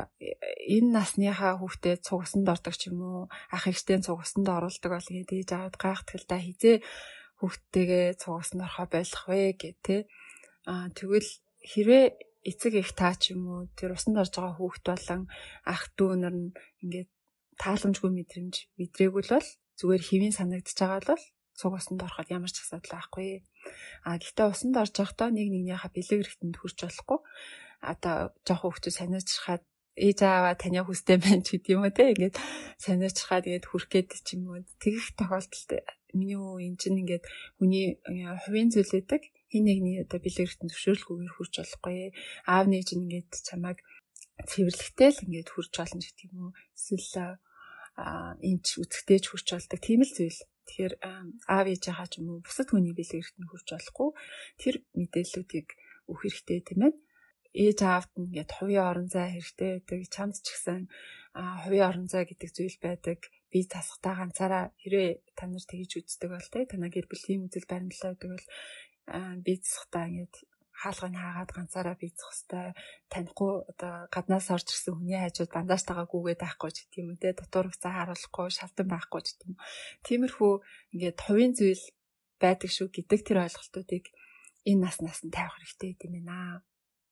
[SPEAKER 1] энэ насныхаа хүүхдээ цуг усанд ордог ч юм уу ах эгчтэй цуг усанд оруулдаг бол ингээд ээж аваад гайхдаг л да хизээ хүүхдтэйгээ цуг усанд орохоо болох вэ гэх те. Аа тэгвэл хэрвээ эцэг их таа ч юм уу тэр усанд орж байгаа хүүхд болон ах дүү нар нь ингээд тааламжгүй мэдрэмж мэдрээгүй л бол зүгээр хэвийн санагдаж байгаа бол цуг усанд ороход ямар ч асуудал байхгүй. А гэхдээ усанд орж байхдаа нэг нэгнийхээ бэлэг эрэхтэнд хүрч болохгүй. Одоо жоохон хүүхдүүд санаачрахад ээж аваа таны хүстэй байна ч гэдэг юм уу те ингээд санаачрахад ингээд хүрх гээд ч юм уу тэгэх тохиолдолд миний үү эн чинь ингээд хүний хувийн зүйл байдаг. Хин нэгний одоо бэлгэрхтэн зөвшөөрлгүйгээр хүрч болохгүй. Аав нээж ингээд чамайг цэвэрлэгтэй л ингээд хүрч болно гэх юм уу. Эсвэл эмч үзэгтэйч хүрч болдог тийм л зүйл. Тэгэхээр аав ээжийнхаа ч юм уу бусад хүний бэлгэрхтэн хүрч болохгүй. Тэр мэдээллүүдийг өгөх хэрэгтэй тийм ээ. Ээж аавд нь ингээд хувийн орон зай хэрэгтэй байдаг. Чамд ч гэсэн хувийн орон зай гэдэг зүйл байдаг. Би тасгатаа ганцаараа хэрвээ та нар тэгж үздэг бол те танаа гэр бүлийн үзэл баримтлал байдаг бол бийцэхтаа ингээд хаалгыг хаагаад ганцаараа бийцэх хэвээр танихгүй одоо гаднаас орж ирсэн хүний хажууд бандажтайгаа гүгээд байхгүй ч гэдэг юм үү те дотор хугацаа харуулахгүй шалтан байхгүй ч гэдэг юм. Тиймэрхүү ингээд хувийн зүйл байдаг шүү гэдэг тэр ойлголтуудыг энэ наснаас нь тавих хэрэгтэй гэдэм байна.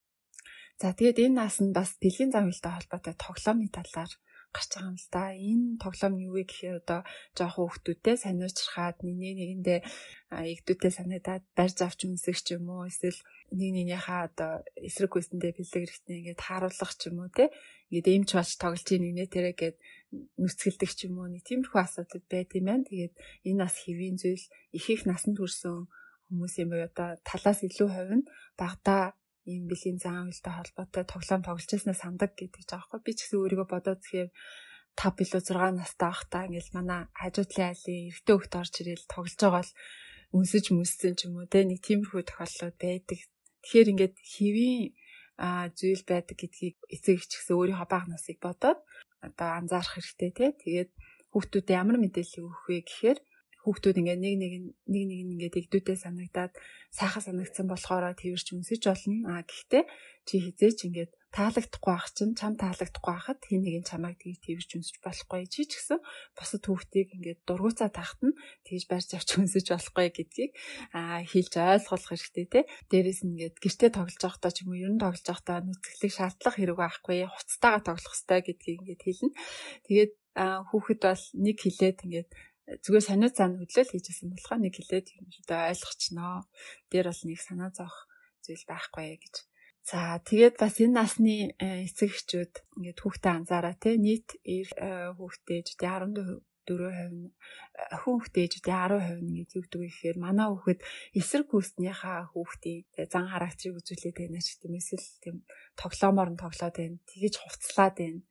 [SPEAKER 1] За тэгээд энэ нас нь бас бэлгийн зам үйлтэй холбоотой тоглоомны талаар гарч байгаа юм л да. Энэ тоглоом юу вэ гэхээр одоо жоохон хүүхдүүдтэй сониучрахад нэг нэгэндээ игдүүтэй санагдаад барьж авч үнсэх ч юм уу, эсвэл нэг нэгнийхээ одоо эсрэг хүйсэндээ бэлэг хэрэгтний ингээд хааруулах ч юм уу те. Ингээд эмч болж тоглож ийн нэгнээ тэрэ гээд нүцгэлдэг ч юм уу. Нэг тиймэрхүү асуудал байд юм байна. Тэгээд энэ нас хэвийн зүйл их их насанд хүрсэн хүмүүсийн буюу одоо талаас илүү хувь нь багада ийм бэлгийн зам үйлтэй холбоотой тоглоом тоглож байснаа сандаг гэдэг ч аахгүй. Би ч гэсэн өөрийгөө бодоод тэгэхээр тавь билүү зургаан настай байхдаа ингээл манай хажуудлын айлын эрэгтэй хөлт орж ирэл тоглож байгаа бол үнсэж мүссэн ч юм уу те, нэг тиймэрхүү тохиолдлууд байдаг. Тэгэхээр ингээд хэвийн зүйл байдаг гэдгийг эцэг эх ч гэсэн өөрийнхөө бага насыг бодоод одоо анзаарах хэрэгтэй те. Тэгээд хүүхдүүдэд ямар мэдээлэл өгөх вэ гэхээр хүүхдүүд ингээд нэг нэг нэг нэг ингээд игдүүтэй санагдаад сайхан санагдсан болохоор тэрч үнсэж болно. А гэхдээ чи хизээч ингээд таалагдахгүй байх чинь чам таалагдахгүй байхад хин нэг нь чамайг тгий тэрч үнсэж болохгүй. Чи ч гэсэн бусад хүүхдийг ингээд дургуцаа тахт нь тэгж барьж авч үнсэж болохгүй гэдгийг а хэлж ойлгуулах хэрэгтэй те. Дээрээс нь ингээд гэртээ тоглож байхдаа ч юм уу ер нь тоглож байхдаа нүцгэлэг шаардлага хэрэг байхгүй. Хуцтайгаа тоглох хэрэгтэй гэдгийг ингээд хэлнэ. Тэгээд хүүхэд бол нэг хилээд ингээд зүгээр сониуц цаана хөдлөл хийжсэн болохоо нэг хилээд юм шүү дээ ойлгочихноо. Дээр бол нэг санаа зовх зүйл байхгүй гэж. За тэгээд бас энэ насны эцэг эхчүүд ингээд хүүхдээ анзаараа те, нийт хүүхдээжүүдийн арван дөрвөн хувь нь охин хүүхдээжүүдийн арван хувь нь ингээд юу гэдэг вэ гэхээр манай хүүхэд эсрэг хүүснийхаа хүүхдийн зан характерыг үзүүлээд байна ч гэдэг юм. Эсвэл тийм тоглоомоор нь тоглоод байна. Тэгэж хувцлаад байна.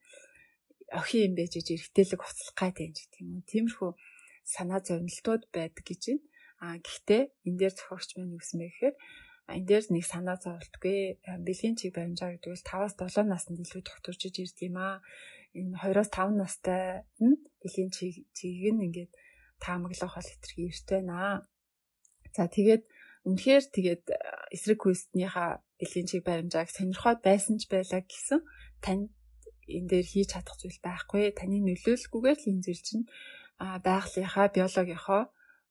[SPEAKER 1] Охин юм байж эргэтэлэг хувцлах гайд байна ч гэдэг юм. Тиймэрхүү санаа зовнилтууд байдаг гэж байна. А гэхдээ энэ дээр зохиогч маань юу гэсэн бэ гэхээр энэ дээр нэг санаа зовлтгүй бэлгийн чиг баримжаа гэдэг бол таваас долоо наснд илүү тогтворж ирдэг юм аа. Энэ хоёроос таван настай нь бэлгийн чиг чигийг нь ингээд таамаглах бол хэтэрхий эрт байна. За тэгээд үнэхээр тэгээд эсрэг хүйстнийхаа бэлгийн чиг баримжааг сонирхоод байсан ч байлаа гэсэн тань энэ дээр хийж чадах зүйл байхгүй. Таны нөлөөлөлгүйгээр л энэ зүйл чинь байгалийнхаа биологийнхоо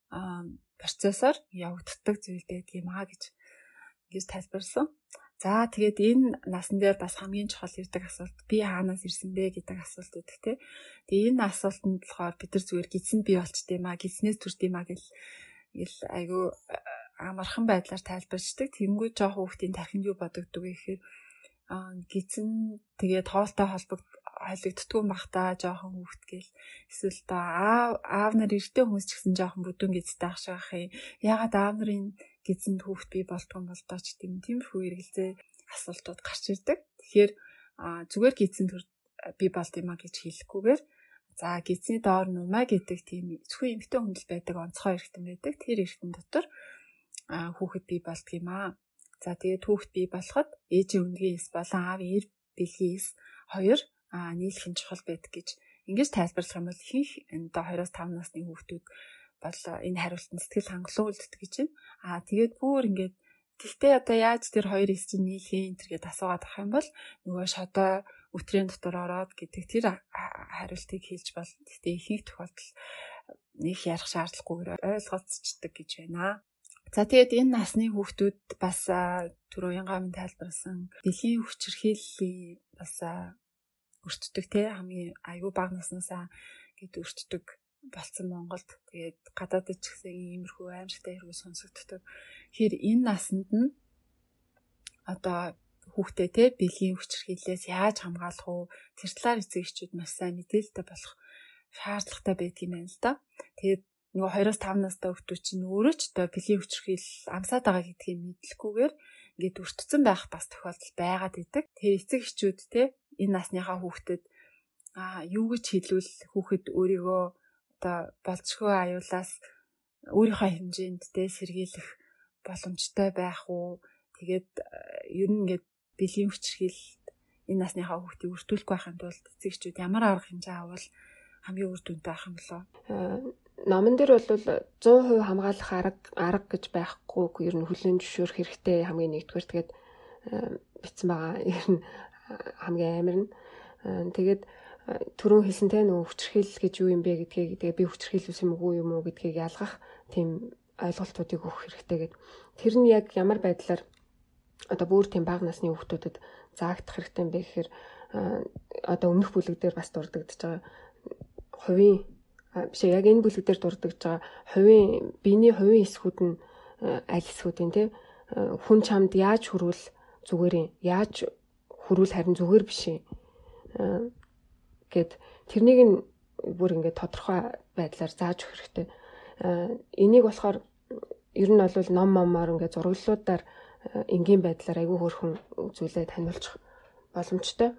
[SPEAKER 1] процессор явагддаг зүйл байдаг юм аа гэж гэж тайлбарсан. За тэгээд энэ насан дээр бас хамгийн чухал ирдэг асуулт би хаанаас ирсэн бэ гэдэг асуулт үүдэг те. Тэгээд энэ асуултанд болохоор бид нар зүгээр гидсэнд бий болчт юм аа, гидснээс төрд юм аа гэл ингээл айгүй амархан байдлаар тайлбарчдаг. Тэнгүүд жоох хүүхдийн тархинд юу бодогддог вэ гэхээр гидсэн тэгээд хоолтой холбогд холигддгүй бахта жоохон хүүхд гээл эсвэл та аав аав нар эртний хүмүүс ч гэсэн жоохон бүдүүн гидстэй ах шиг ах юм. Ягаад аав нарын гидсэнд хүүхд бий болдгоо болдоо ч гэдэм тиймэрхүү эргэлзээ асуултууд гарч ирдэг. Тэгэхээр зүгээр гидсэн төр бий болд юм а гэж хэлэхгүйгээр за гидсний доор нумаа гэдэг тийм зөвхөн эмэгтэй хүн л байдаг онцгой эргэтэн байдаг. Тэр эргэтэн дотор хүүхэд бий болдг юм а. За тэгээд хүүхэд бий болоход ээжийн үнгийн эс болон аавын эр бэлгийн эс хоёр а нийлэх нь чухал байдаг гэж ингэж тайлбарлах юм бол ихэнх энэ хоёроос таван насны хүүхдүүд бол энэ хариултанд сэтгэл хангалуун үлддэг гэж байна. А тэгээд бүр ингээд тэгтээ одоо яаж тэр хоёр эс чинь нийлэх энэ төр гэд асуугаад авах юм бол нөгөө шодоо өтрийн дотор ороод гэдэг тэр хариултыг хэлж болно. Тэгтээ ихэнх тохиолдолд нэг ярих шаардлагагүйгээр ойлгоцчдаг гэж байна. За тэгээд энэ насны хүүхдүүд бас түрүү Янгаамын тайлбарласан дэлхийн хүчирхийллийн бас өртдөг те хамгийн аюу бага наснаасаа гэд өртдөг болсон Монголд. Тэгээд гадаадд ч гэсэн иймэрхүү аимшигтай хэрэг сонсогддог. Тэгэхээр энэ наснд нь одоо хүүхдээ те бэлгийн хүчирхийллээс яаж хамгаалах вэ? Тэр талаар эцэг эхчүүд маш сайн мэдээлэлтэй болох шаардлагатай байдаг юм байна л да. Тэгээд нөгөө хоёроос таван настай хүүхдүүд чинь өөрөө ч одоо бэлгийн хүчирхийлэл амсаад байгаа гэдгийг мэдлэхгүйгээр ингээд өртцөн байх бас тохиолдол байгаад идэг. Тэгээ эцэг эхчүүд те энэ насныхаа хүүхдэд а юу гэж хэлвэл хүүхэд өөрийгөө одоо болцгоо аюулаас өөрийнхөө хэмжээнд те сэргийлэх боломжтой байх уу? Тэгээд ер нь ингээд бэлгийн хүчирхийлэлд энэ насныхаа хүүхдийг өртүүлэх байхын тулд эцэг эхчүүд ямар арга хэмжээ авал хамгийн үр дүнтэй байх юм болоо?
[SPEAKER 2] Номон дээр бол зуун хувь хамгаалах арга арга гэж байхгүй ер нь хүлэн зөвшөөрөх хэрэгтэй хамгийн нэгдүгээр тэгээд бичсэн байгаа. Ер нь хамгийн амар нь тэгээд түрүүн хэлсэн те нөгөө хүчирхийлэл гэж юу юм бэ гэдгийг тэгээ би хүчирхийлэл юм уу юм уу гэдгийг ялгах тийм ойлголтуудыг өгөх хэрэгтэй гэдэг. Тэр нь яг ямар байдлаар одоо бүр тийм бага насны хүүхдүүдэд заагдах хэрэгтэй юм бэ гэхээр одоо өмнөх бүлэг дээр бас дурддагдж байгаа хувийн биш яг энэ бүлэг дээр дурддагдж байгаа хувийн биений хувийн эсхүүд нь аль эсхүүдийн те хүн чамд яаж хүрвэл зүгээр юм яаж хүрвэл харин зүгээр биш юм гэд тэрнийг нь бүр ингээд тодорхой байдлаар зааж өгөх хэрэгтэй. Энийг болохоор ер нь бол ном момоор ингээд зураглалуудаар энгийн байдлаар айгүй хөөрхөн зүйлээ таниулчих боломжтой.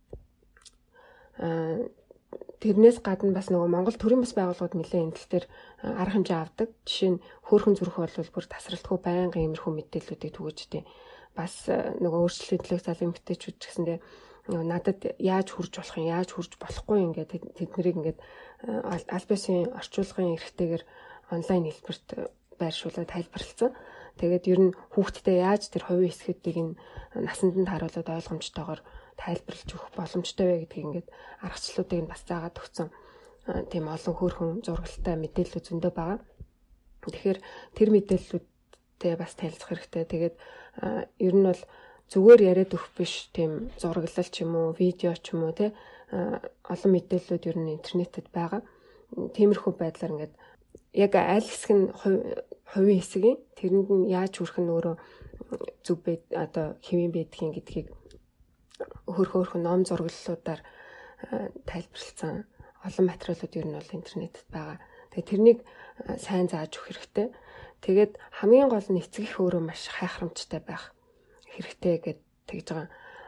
[SPEAKER 2] Тэрнээс гадна бас нөгөө Монгол төрийн бас байгууллагууд нэлээд энэ тал дээр арга хэмжээ авдаг. Жишээ нь хөөрхөн зүрх бол бүр тасралтгүй байнгын иймэрхүү мэдээллүүдийг түгээжтэй. Бас нөгөө өөрчлөлтийн төлөөх залуу эмэгтэйчүүд ч гэсэндээ надад яаж хурж болох юм, яаж хурж болохгүй ингээд тэднийг ингээд аль биесийн орчуулгын эрхтэйгээр онлайн хэлбэрт байршуулаад тайлбарлалцсан. Тэгээд ер нь хүүхдтэй яаж тэр хувийн эсхүүдийг нь насанд нь харуулад ойлгомжтойгоор тайлбарлаж өгөх боломжтой вэ гэдгийг ингээд аргачлалуудыг нь бас заагаад өгсөн. Тийм олон хөөрхөн зургалтай мэдээлэл зөндөө байгаа. Тэгэхээр тэр мэдээллүүдтэй бас танилцах хэрэгтэй. Тэгээд ер нь бол зүгээр яриад өгөх биш тийм зураглал ч юм уу, видео ч юм уу те олон мэдээллүүд ер нь интернетэд байгаа. Тиймэрхүү байдлаар ингээд яг аль хэсэг нь хувийн хэсгийн тэрэнд нь яаж хүрэх нь өөрөө зүв бэ одоо хэвэн байдгийг гэдгийг хөрх хөрх ном зураглалуудаар тайлбарлсан олон материалууд ер нь бол интернетэд байгаа. Тэгээ тэрнийг сайн зааж өгөх хэрэгтэй. Тэгээд хамгийн гол нь эцэг их өөрөө маш хайхрамжтай байх хэрэгтэй гэд тэгж байгаа.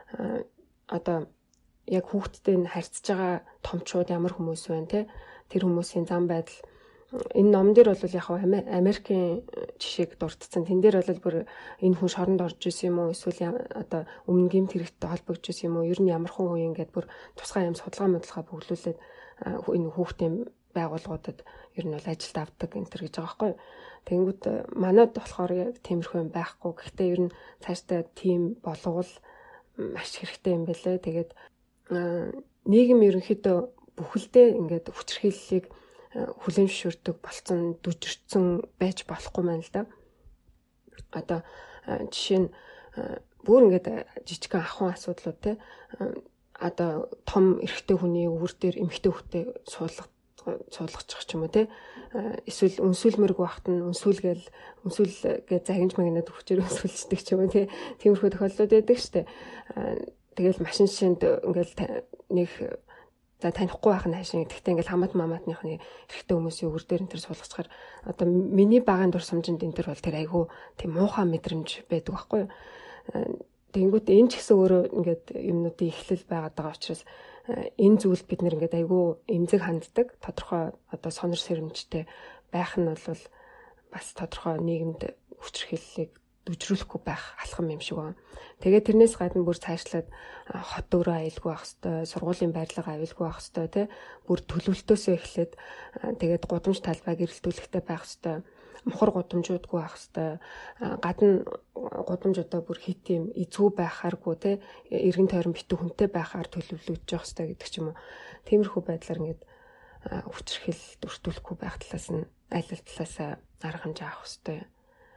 [SPEAKER 2] Одоо яг хүүхдтэй нь харьцаж байгаа томчууд ямар хүмүүс байна те тэр хүмүүсийн зам байдал энэ ном дээр бол яг Америкийн жишээг дурдсан. Тэн дээр бол бүр энэ хүн шоронд орж исэн юм уу эсвэл одоо өмнө гэмт хэрэгттэй холбогдож исэн юм уу ер нь ямар хүн үе ингээд бүр тусгай юм судалгаа модлохоо бүглүүлээд энэ хүүхдийн байгууллагуудад ер нь бол ажилд авдаг энэ төр гэж байгаа байхгүй. Тэнгүүд манайд болохоор яг тиймэрхүү юм байхгүй. Гэхдээ ер нь цаашдаа тийм болгол маш хэрэгтэй юм байлээ. Тэгээд нийгэм ерөнхийдөө бүхэлдээ ингээд хүчирхийллийг хүлээн зөвшөөрдөг болцсон дүжирцэн байж болохгүй мэн л да. Одоо жишээ нь бүр ингээд жижигхэн ахуйн асуудлууд те одоо том эрэгтэй хүний өвөр дээр эмэгтэй хүүхдээ суулгах суулгачих ч юм уу те эсвэл өнсүүлмэрг багт нь өнсүүлгээл өнсүүл гэж загинж магнад хүчээр өнсүүлждэг ч юм уу те тиймэрхүү тохиолдлууд байдаг штэ. Тэгэл машин шинд ингээл нэг за танихгүй байх нь хаашаа. Гэхдээ ингээл хамаат мамаатныхны эрэгтэй хүмүүсийн өвөр дээр энэ төр суулгацгаар одоо миний багаан дурсамжинд энэ төр бол тэр айгүй тийм муухай мэдрэмж байдаг байхгүй юу. Тэнгүүт энэ ч гэсэн өөрөө ингээд юмнуудын эхлэл байгаад байгаа учраас энэ зүйлд бид нэр ингээд айгүй эмзэг ханддаг тодорхой одоо сонор сэрэмжтэй байх нь бол бас тодорхой нийгэмд хүчирхийллийг дүжрүүлэхгүй байх алхам юм шиг байна. Тэгээд тэрнээс гадна бүр цаашлаад хот өөрөө аюулгүй байх хэвээр, сургуулийн байрлал аюулгүй байх хэвээр тий бүр төлөвлөлтөөсөө эхлээд тэгээд гудамж талбай гэрэлтүүлэхтэй байх хэвээр, мухар гудамжуудгүй байх хэвээр, гадна гудамжуудаа бүр хит юм эзгүй байхааргүй тий эргэн тойрон битүү хүнтэй байхаар төлөвлөж явах хэвээр гэдэг ч юм уу. Тиймэрхүү байдлаар ингээд хүчирхийл дүртүүлэхгүй байх талаас нь аль аль талаас арга хэмжээ авах хэвээр.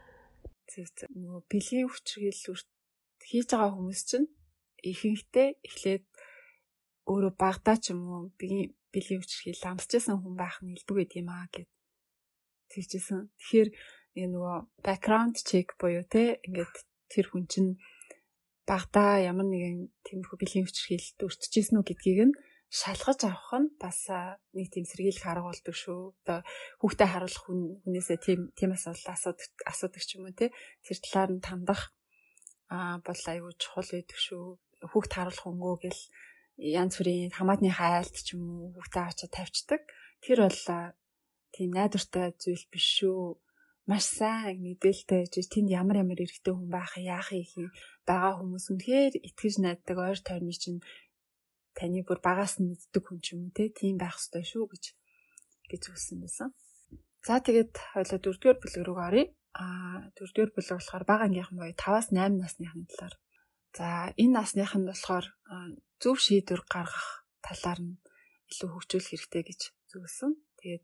[SPEAKER 1] Нөгөө бэлгийн хүчирхийлэл хийж байгаа хүмүүс чинь ихэнхдээ эхлээд өөрөө багтаа ч юм уу бэлгийн хүчирхийлэл амсчихсан хүн байх нь илбэг байт юм аа гэд тэгжсэн. Тэгэхээр нөгөө background check буюу те ингээд тэр хүн чинь багтаа ямар нэгэн тиймэрхүү бэлгийн хүчирхийлэлд өртчихсэн үү гэдгийг нь шалгаж авах нь бас нэг тийм сэргийлэх арга болдог шүү. Одоо хүүхдээ харуулах хүн хүнээсээ тийм тийм асуудал асуудаг асуудаг ч юм уу те. Тэр талаар нь тандах аа бол аюул чухал байдаг шүү. Хүүхд харуулах өнгөө гэл янз бүрийн хамаатны хайлт ч юм уу хүүхдээ авчиж тавьчихдаг. Тэр бол тийм найдвартай зүйл биш шүү. Маш сайн мэдээлэлтэй гэж тэнд ямар ямар эрэгтэй хүн байх яах юм байгаа хүмүүс үнэхээр итгэж найддаг ойр тойрны чинь таны бүр багаас нь мэддэг хүн ч юм уу те тийм байх ёстой шүү гэж гэж үгсэн байсан. За тэгээд хоёлаа дөрөвдүгээр бүлэг рүү оръё. Аа дөрөвдүгээр бүлэг болохоор бага ангийнхан буюу таваас найман насныхны талаар. За энэ насных нь болохоор зөв шийдвэр гаргах талаар нь илүү хөгжүүлэх хэрэгтэй гэж зөвлөсөн. Тэгээд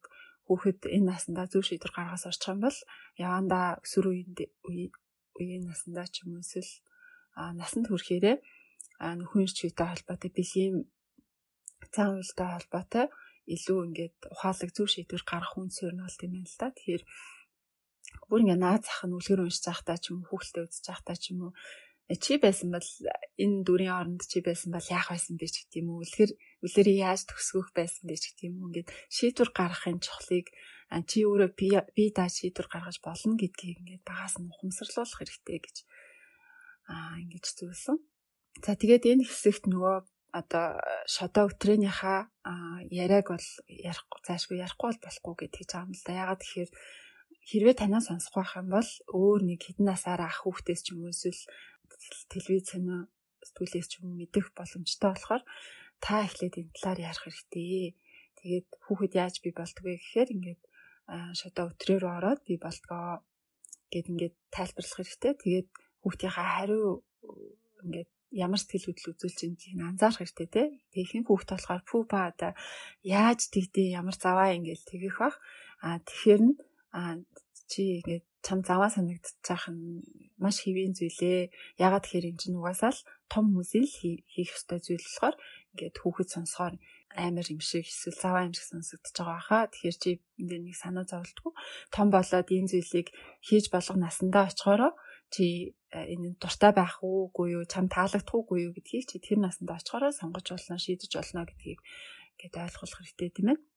[SPEAKER 1] хүүхэд энэ наснда зөв шийдвэр гаргахаас орчих юм бол явандаа өсвөр үеийн үеийн наснда ч юм уу эсвэл насанд хүрэхээрээ нөхөн шийдвэртэй холбоотой бэлгийн цаан үйлдэл холбоотой илүү ингээд ухаалаг зөв шийдвэр гаргах үндсээр нь бол тийм ээ л да. Тэгэхээр бүр ингээ наад зах нь үлгэр уншиж байхдаа ч юм уу хүүхэлдээ үзэж байхдаа ч юм уу чи байсан бол энэ дүрийн оронд чи байсан бол яах байсан бэ ч гэх юм уу үлгэр үлэрээ яаж төгсгөх байсан бэ ч гэх юм уу ингээд шийдвэр гаргахын чухлыг чи өөрөө би даа шийдвэр гаргаж болно гэдгийг ингээд багаас нь ухамсарлуулах хэрэгтэй гэж аа ингэж зүйлсэн. За тэгээд энэ хэсэгт нөгөө одоо шодоо өтрөнийхаа яриаг бол ярихгүй заашгүй ярихгүй бол болохгүй гэж хэлж байгаа юм л да. Ягаад тэгэхээр хэрвээ танаа сонсох байх юм бол өөр нэг хэдэн насаараа ах хүүхдээс ч юм уу эсвэл телевиз сонио сэтгүүлээс ч юм уу мэдэх боломжтой болохоор та эхлээд энэ талаар ярих хэрэгтэй. Тэгээд хүүхэд яаж бий болдгоо гэхээр ингээд шодоо өтрөө рүү ороод бий болдгоо гэд ингээд тайлбарлах хэрэгтэй. Тэгээд хүүхдийнхаа хариу ингээд ямар сэтгэл хөдлөл үзүүлж байгааг анзаарах хэрэгтэй тий. Тэгэхин хүүхд болохоор пүү ба одоо яаж тэгдээ ямар заваа ингээд тэгэх бах. А тэгэхээр нь чи ингээд чам заваа санагдчих нь маш хэвийн зүйлээ. Ягаад тэгэхээр энэ чинь угаасаа л том хүмүүсийн хийх ёстой зүйл болохоор ингээд хүүхэд сонсохоор амар юм шиг эсвэл заваа юм шиг сонсогдож байгаа хаа. Тэгэхээр чи энэ нэг санаа зовлтгүй том болоод энэ зүйлийг хийж болох насандаа очихороо чи энэ дуртай байх уугүй юу, чам таалагдахгүй юу гэдгийг чи тэр насанд очихороо сонгож болно, шийдэж болно гэдгийг ингээд ойлгох хэрэгтэй тийм ээ.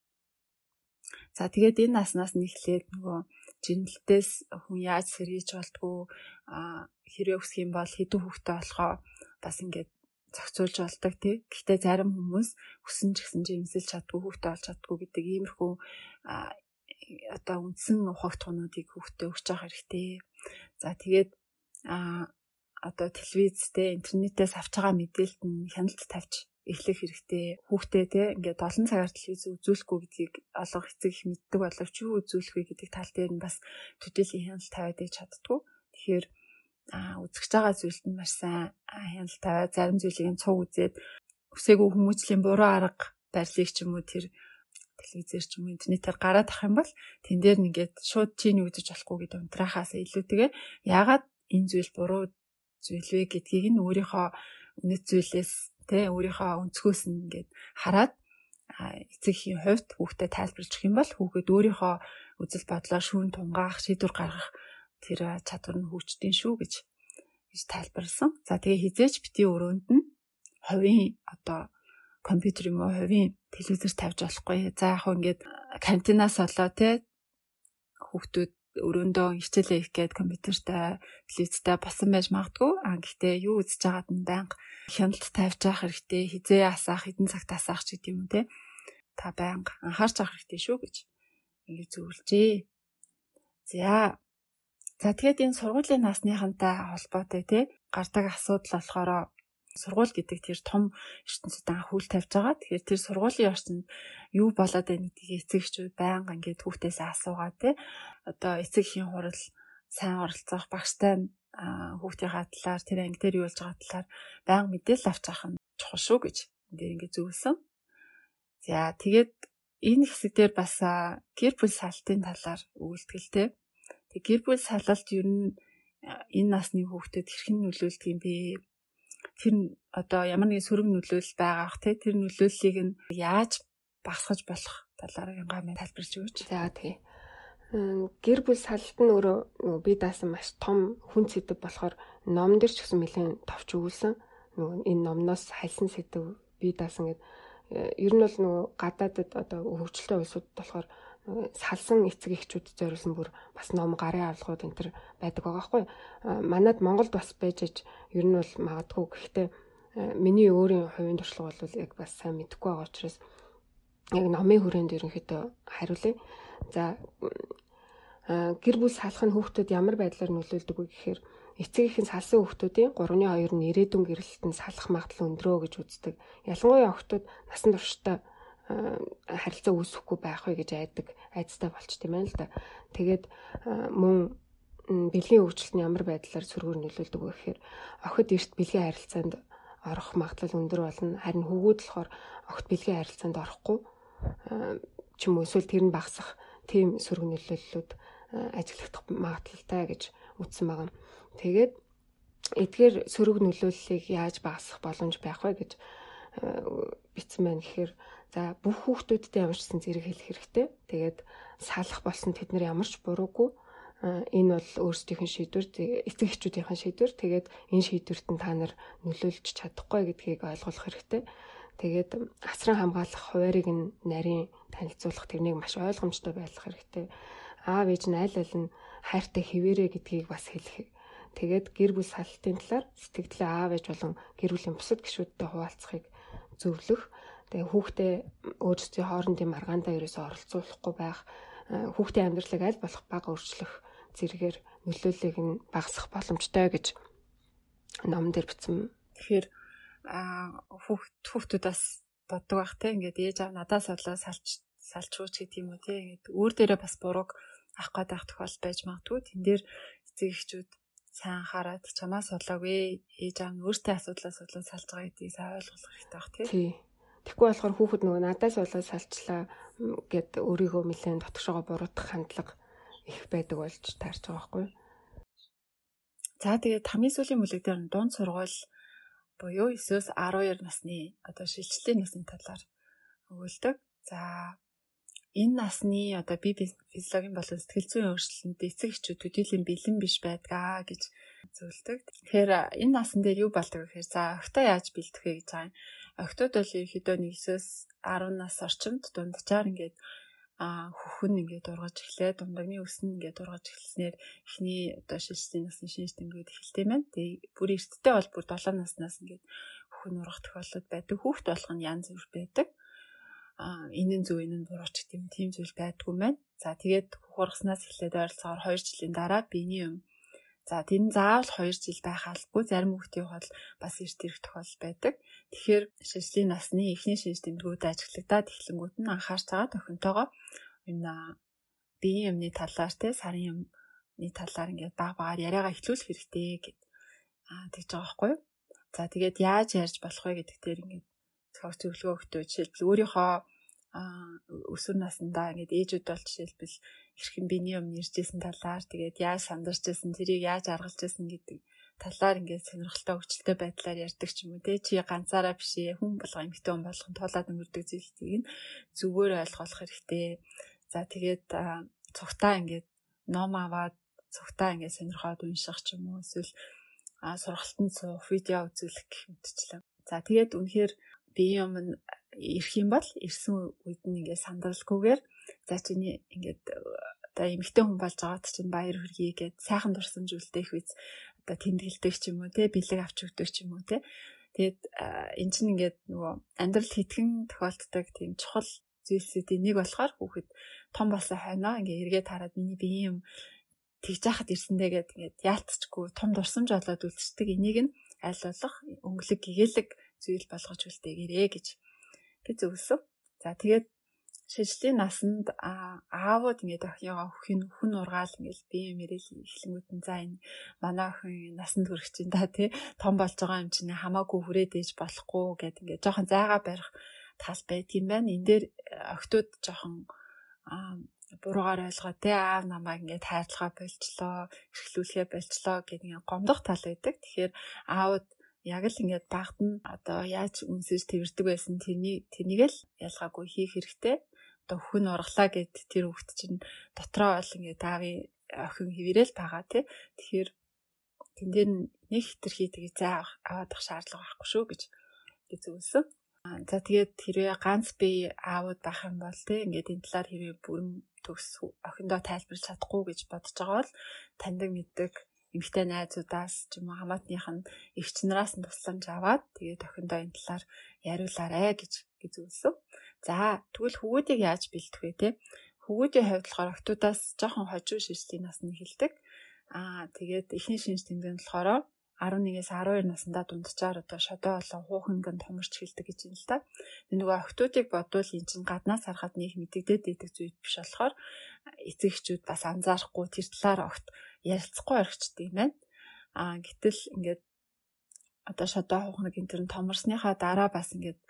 [SPEAKER 1] За тэгээд энэ наснаас нь эхлээд нөгөө жинэлтээс хүн яаж сэргийж болтгоо хэрэг өсөх юм бол хэдэн хүүхдтэй болохоо бас ингээд зохицуулж болдог тий. Гэхдээ зарим хүмүүс өсөн ч гэсэн жимсэлж чаддгүй хүүхдтэй болж чаддгүй гэдэг иймэрхүү одоо үндсэн ухагтхуунуудыг хүүхдтэй өгч явах хэрэгтэй. За тэгээд а одоо телевизтэй интернетээс авч байгаа мэдээлэлд нь хяналт тавьж эхлэх хэрэгтэй. Хүүхдээ те ингээд олон цагаар телевиз үзүүлэхгүй гэдгийг олох эцэг их мэддэг боловч юу үзүүлэх вэ гэдэг тал дээр нь бас төдийлөн хяналт тавиад иж чаддгүй. Тэгэхээр үзэж байгаа зүйлд нь маш сайн хяналт тавиад зарим зүйлийг цуг үзээд өсөөгөө хүмүүжлийн буруу арга барилыг ч юм уу тэр телевизээр ч юм уу интернетээр гараад ах юм бол тэн дээр нь ингээд шууд чиний үзэж болохгүй гэдэг унтраахаас илүүтэйгээр яагаад энэ зүйл буруу зүйл вэ гэдгийг нь өөрийнхөө үнэт зүйлээс тэ өөрийнхөө өнцгөөс нь ингээд хараад эцэг эхийн хувьд хүүхдэд тайлбарлаж өгөх юм бол хүүхэд өөрийнхөө үзэл бодлоо шүүн тунгаах, шийдвэр гаргах тэр чадвар нь хөгждөг шүү гэж гэж тайлбарласан. За тэгээ хизээч бити өрөөнд нь хувийн одоо компьютер юм уу хувийн телевизээр тавьж болохгүй. За яг хөө ингээд карантинаас болоо тэ хүүхдүүд өрөөндөө хичээлээ хийх гээд компьютертай, телевизтэй басан байж магадгүй. А гэхдээ юу үзэж байгаад нь байнга хяналт тавьж явах хэрэгтэй. Хизээ асаах, хэдэн цагт асаах ч гэдэг юм те. Та байнга анхаарч авах хэрэгтэй шүү гэж ингэ зөвлөжээ. За. За тэгээд энэ сургуулийн насныхантай холбоотой те гардаг асуудал болохоор сургууль гэдэг тэр том ертөнцид анх үйл тавьж байгаа. Тэгэхээр тэр сургуулийн орчинд юу болоод байна гэдгийг эцэг эхчүүд байнга ингээд хүүхдээс асуугаад те одоо эцэг эхийн хурал сайн оролцох, багштай хүүхдийнхаа талаар тэр анги дээр юу болж байгаа талаар байнга мэдээлэл авч авах нь чухал шүү гэж ингээд ингээд зөвлөсөн. За тэгээд энэ хэсэг дээр бас гэр бүл салтын талаар өгүүлдэг те. Тэг гэр бүл салалт ер нь энэ насны хүүхдэд хэрхэн нөлөөлдөг юм бэ? Тэр одоо ямар нэгэн сөрөг нөлөөлөл байгаа ах те тэр нөлөөллийг нь яаж багасгаж болох талаар янгамын тайлбарч өгөөч.
[SPEAKER 2] За тий. Гэр бүл салалт нь өөрөө бие даасан маш том хүн сэдв болохоор ном дээр ч гэсэн нэлээд товч өгүүлсэн. Нөгөө энэ номноос хальсан сэдв бие даасан гэдэг ер нь бол нөгөө гадаадд одоо хөгжилтэй улсуудад болохоор салсан эцэг эхчүүд зориулсан бүр бас ном гарын авлагууд энэ төр байдаг байгаа байхгүй. Манайд Монголд бас байж аж ер нь бол магадгүй. Гэхдээ миний өөрийн хувийн туршлага бол яг бас сайн мэдэхгүй байгаа учраас яг номын хүрээнд ерөнхийдөө хариулъя. За гэр бүл салах нь хүүхдэд ямар байдлаар нөлөөлдөг вэ гэхээр эцэг эхийн салсан хүүхдүүдийн гурван хоёр нь ирээдүйн гэрэлтэнд салах магадлал өндрөө гэж үздэг. Ялангуяа охтууд насан туршдаа харилцаа үүсэхгүй байх вэ гэж айдаг айцтай болч тийм ээ л да. Тэгээд мөн бэлгийн хөгжилт нь ямар байдлаар сөргөөр нөлөөлдөг вэ гэхээр охид эрт бэлгийн харилцаанд орох магадлал өндөр болно. Харин хөвгүүд болохоор огт бэлгийн харилцаанд орохгүй ч юм уу эсвэл тэр нь багасах тийм сөрөг нөлөөллүүд ажиглагдах магадлалтай гэж үзсэн байгаа. Тэгээд эдгээр сөрөг нөлөөллийг яаж багасгах боломж байх вэ гэж бичсэн байна гэхээр за бүх хүүхдүүдэд ямар ч гэсэн зэрэг хэлэх хэрэгтэй. Тэгээд салах болсон тэд нар ямар ч буруугүй. Энэ бол өөрсдийнх нь шийдвэр, эцэг эхчүүдийнх нь шийдвэр. Тэгээд энэ шийдвэрт нь та нар нөлөөлж чадахгүй гэдгийг ойлгох хэрэгтэй. Тэгээд асран хамгаалах хуваарийг нь нарийн танилцуулах тэрнийг маш ойлгомжтой байлгах хэрэгтэй. Аав ээж нь аль аль нь хайртай хэвээрээ гэдгийг бас хэлэх. Тэгээд гэр бүл саллтын талаар сэтгэлдээ аав ээж болон гэр бүлийн бусад гишүүдтэй хуваалцахыг зөвлөх. Тэгээ хүүхдээ өөрсдийн хоорондын маргаандаа ерөөсөөр оролцуулахгүй байх, хүүхдийн амьдралыг аль болох бага өөрчлөх зэрэгээр нөлөөллийг нь багасгах боломжтой гэж номон дээр бичсэн.
[SPEAKER 1] Тэгэхээр хүүхд хүүхдүүдээс боддог байх те ингээд ээж аав надаас олоо салж салчууч гэх юм уу те ингээд өөр дээрээ бас бурууг авах гээд байх тохиол байж магадгүй. Тэн дээр эцэг эхчүүд сайн хараад чамаас олоогүй ээж аав нь өөртөө асуудлаас болоод салж байгаа гэдгийг сайн ойлгох хэрэгтэй байх тий.
[SPEAKER 2] Тэгэхгүй болохоор хүүхэд нөгөө надаас болоод салчлаа гэд өөрийгөө нэлээд дотгошоо буруутгах хандлага их байдаг болж таарч байгаа байхгүй.
[SPEAKER 1] За тэгээд хамгийн сүүлийн бүлэг дээр дунд сургууль буюу есөөс арван хоёр насны одоо шилжилтийн насны талаар өгүүлдэг. За энэ насны одоо бие физиологийн болон сэтгэл зүйн өөрчлөлтөнд эцэг эхчүүд төдийлөн бэлэн биш байдгаа гэж зөвлөдөг. Тэгэхээр энэ насн дээр юу болдог гэхээр за охтоо яаж бэлдэх вэ гэж байгаа юм. Охтууд бол ерөөхдөө нэгсээс арван нас орчимд дунджаар ингээд а хөхн ингээд ургаж эхлээ, дундагны өс нь ингээд ургаж эхэлснээр эхний одоо шилжилтийн насны шинж тэмдгүүд эхэлтэй байна. Тэгээ бүр эртдээ бол бүр долоо наснаас ингээд хөхн ургах тохиолдол байдаг. Хүүхд болох нь янз бүр байдаг. А энэ нь зөв энэ нь буруу ч гэдэм тийм зүйл байдгүй мэн. За тэгээд хөх ургаснаас эхлээд ойролцоогоор хоёр жилийн дараа биений юм. За тэр нь заавал хоёр жил байх албагүй, зарим хүүхдийн бол бас эрт ирэх тохиолдол байдаг. Тэгэхээр шилжилтийн насны эхний шинж тэмдгүүд ажиглагдаад эхлэнгүүт нь анхаарч байгаа охинтойгоо энэ биеийн юмны талаар те сарын юмны талаар ингээд баг багаар яриагаа эхлүүлэх хэрэгтэй гэд аа тэгж байгаа байхгүй юу. За тэгээд яаж ярьж болох вэ гэдэг дээр ингээд зөвхөн зөвлөгөө өгтөө жишээлбэл өөрийнхөө өсвөр насндаа ингээд ээжүүд бол жишээлбэл хэрхэн биений юм нэржсэн талаар тэгээд яаж сандарчсэн тэрийг яаж аргалж байсан гэдэг талаар ингээд сонирхолтой өвчлөлтэй байдлаар ярьдаг ч юм уу те чи ганцаараа биш ээ хүн болго эмэгтэй хүн болгон туулаад өнгөрдөг зүйлийг нь зүгээр ойлгох хэрэгтэй. За тэгээд цугтаа ингээд ном аваад цугтаа ингээд сонирхоод унших ч юм уу эсвэл сургалтанд суух видео үзүүлэх гэх мэтчлэн. За тэгээд үнэхээр бие юм нь ирэх юм бол ирсэн үед нь ингээд сандралгүйгээр за чиний ингээд одоо эмэгтэй хүн болж байгаад чинь баяр хүргэе гэд сайхан дурсамж үлдээх үз одоо тэмдэглэдэг ч юм уу те бэлэг авч өгдөг ч юм уу те тэгээд эн чинь ингээд нөгөө амьдрал хэтгэн тохиолддог тийм чухал зүйлсүүдийн нэг болохоор хүүхэд том болсон хойноо ингээд эргээд хараад миний бие юм тэгж яхад ирсэндээ гэд ингээд яалтчгүй том дурсамж болоод үлдчихдэг энийг нь аль болох өнгөлөг гэгээлэг зүйл болгож үлдээгээрээ гэж гэж зөвлөсөн. За тэгээд шилжилтийн насанд аавууд ингээд охиныгоо өхин хүн ургаал ингээд бие мэрэл эхлэнгүүт нь за энэ манай охин насанд хүрэх чинь да тий том болж байгаа юм чинь хамаагүй хүрээд ээж болохгүй гэд ингээд жоохон зайгаа барих тал байт юм байна. Энэ дээр охтууд жоохон буруугаар ойлгоо тий аав намайг ингээд хайрлахаа болчлоо, эрхлүүлэхээ болчлоо гэдэг ингээд гомдох тал байдаг. Тэгэхээр аавууд яг л ингээд багт нь одоо яаж үнсэж тэрдэг байсан тэрний тэрнийг л ялгаагүй хийх хэрэгтэй. Одоо хүн ургалаа гэд тэр хүүхд чинь дотроо бол ингээд аавын охин хэвээрэл байгаа тий. Тэгэхээр тэн дээр нэг хитрхи тэгээ зай аваад ах шаардлага байхгүй шүү гэж зөвлөсөн. За тэгээд хэрвээ ганц бие аавууд байх юм бол тий ингээд энэ талаар хэрвээ бүрэн төгс охиндоо тайлбарлаж чадахгүй гэж бодож байгаа бол таньдаг мэддэг эмэгтэй найзуудаас ч юм уу хамаатных нь эгч нараас нь тусламж аваад тэгээд охиндоо энэ талаар яриулаарэ гэж гэж зөвлөсөн. За тэгвэл хөвгүүдийг яаж бэлдэх вэ те? Хөвгүүдийн хувьд болохоор охтуудаас жоохон хожуу шилжилтийн насны эхэлдэг. Аа тэгээд эхний шинж тэмдэг нь болохоор арван нэгээс арван хоёр наснда дунджаар одоо шодоо болон хууханган томорч эхэлдэг гэж юм л та. Нөгөө охтуудыг бодвол эн чинь гаднаас харахад нэг мэдэгдээд идэх зүйл биш болохоор эцэг эхчүүд бас анзаарахгүй тэр талаар огт ярилцахгүй орчихдаг юм байна. Аа гэтэл ингээд одоо шодоо хуухнаг энэ төр томорсныхаа дараа бас ингээд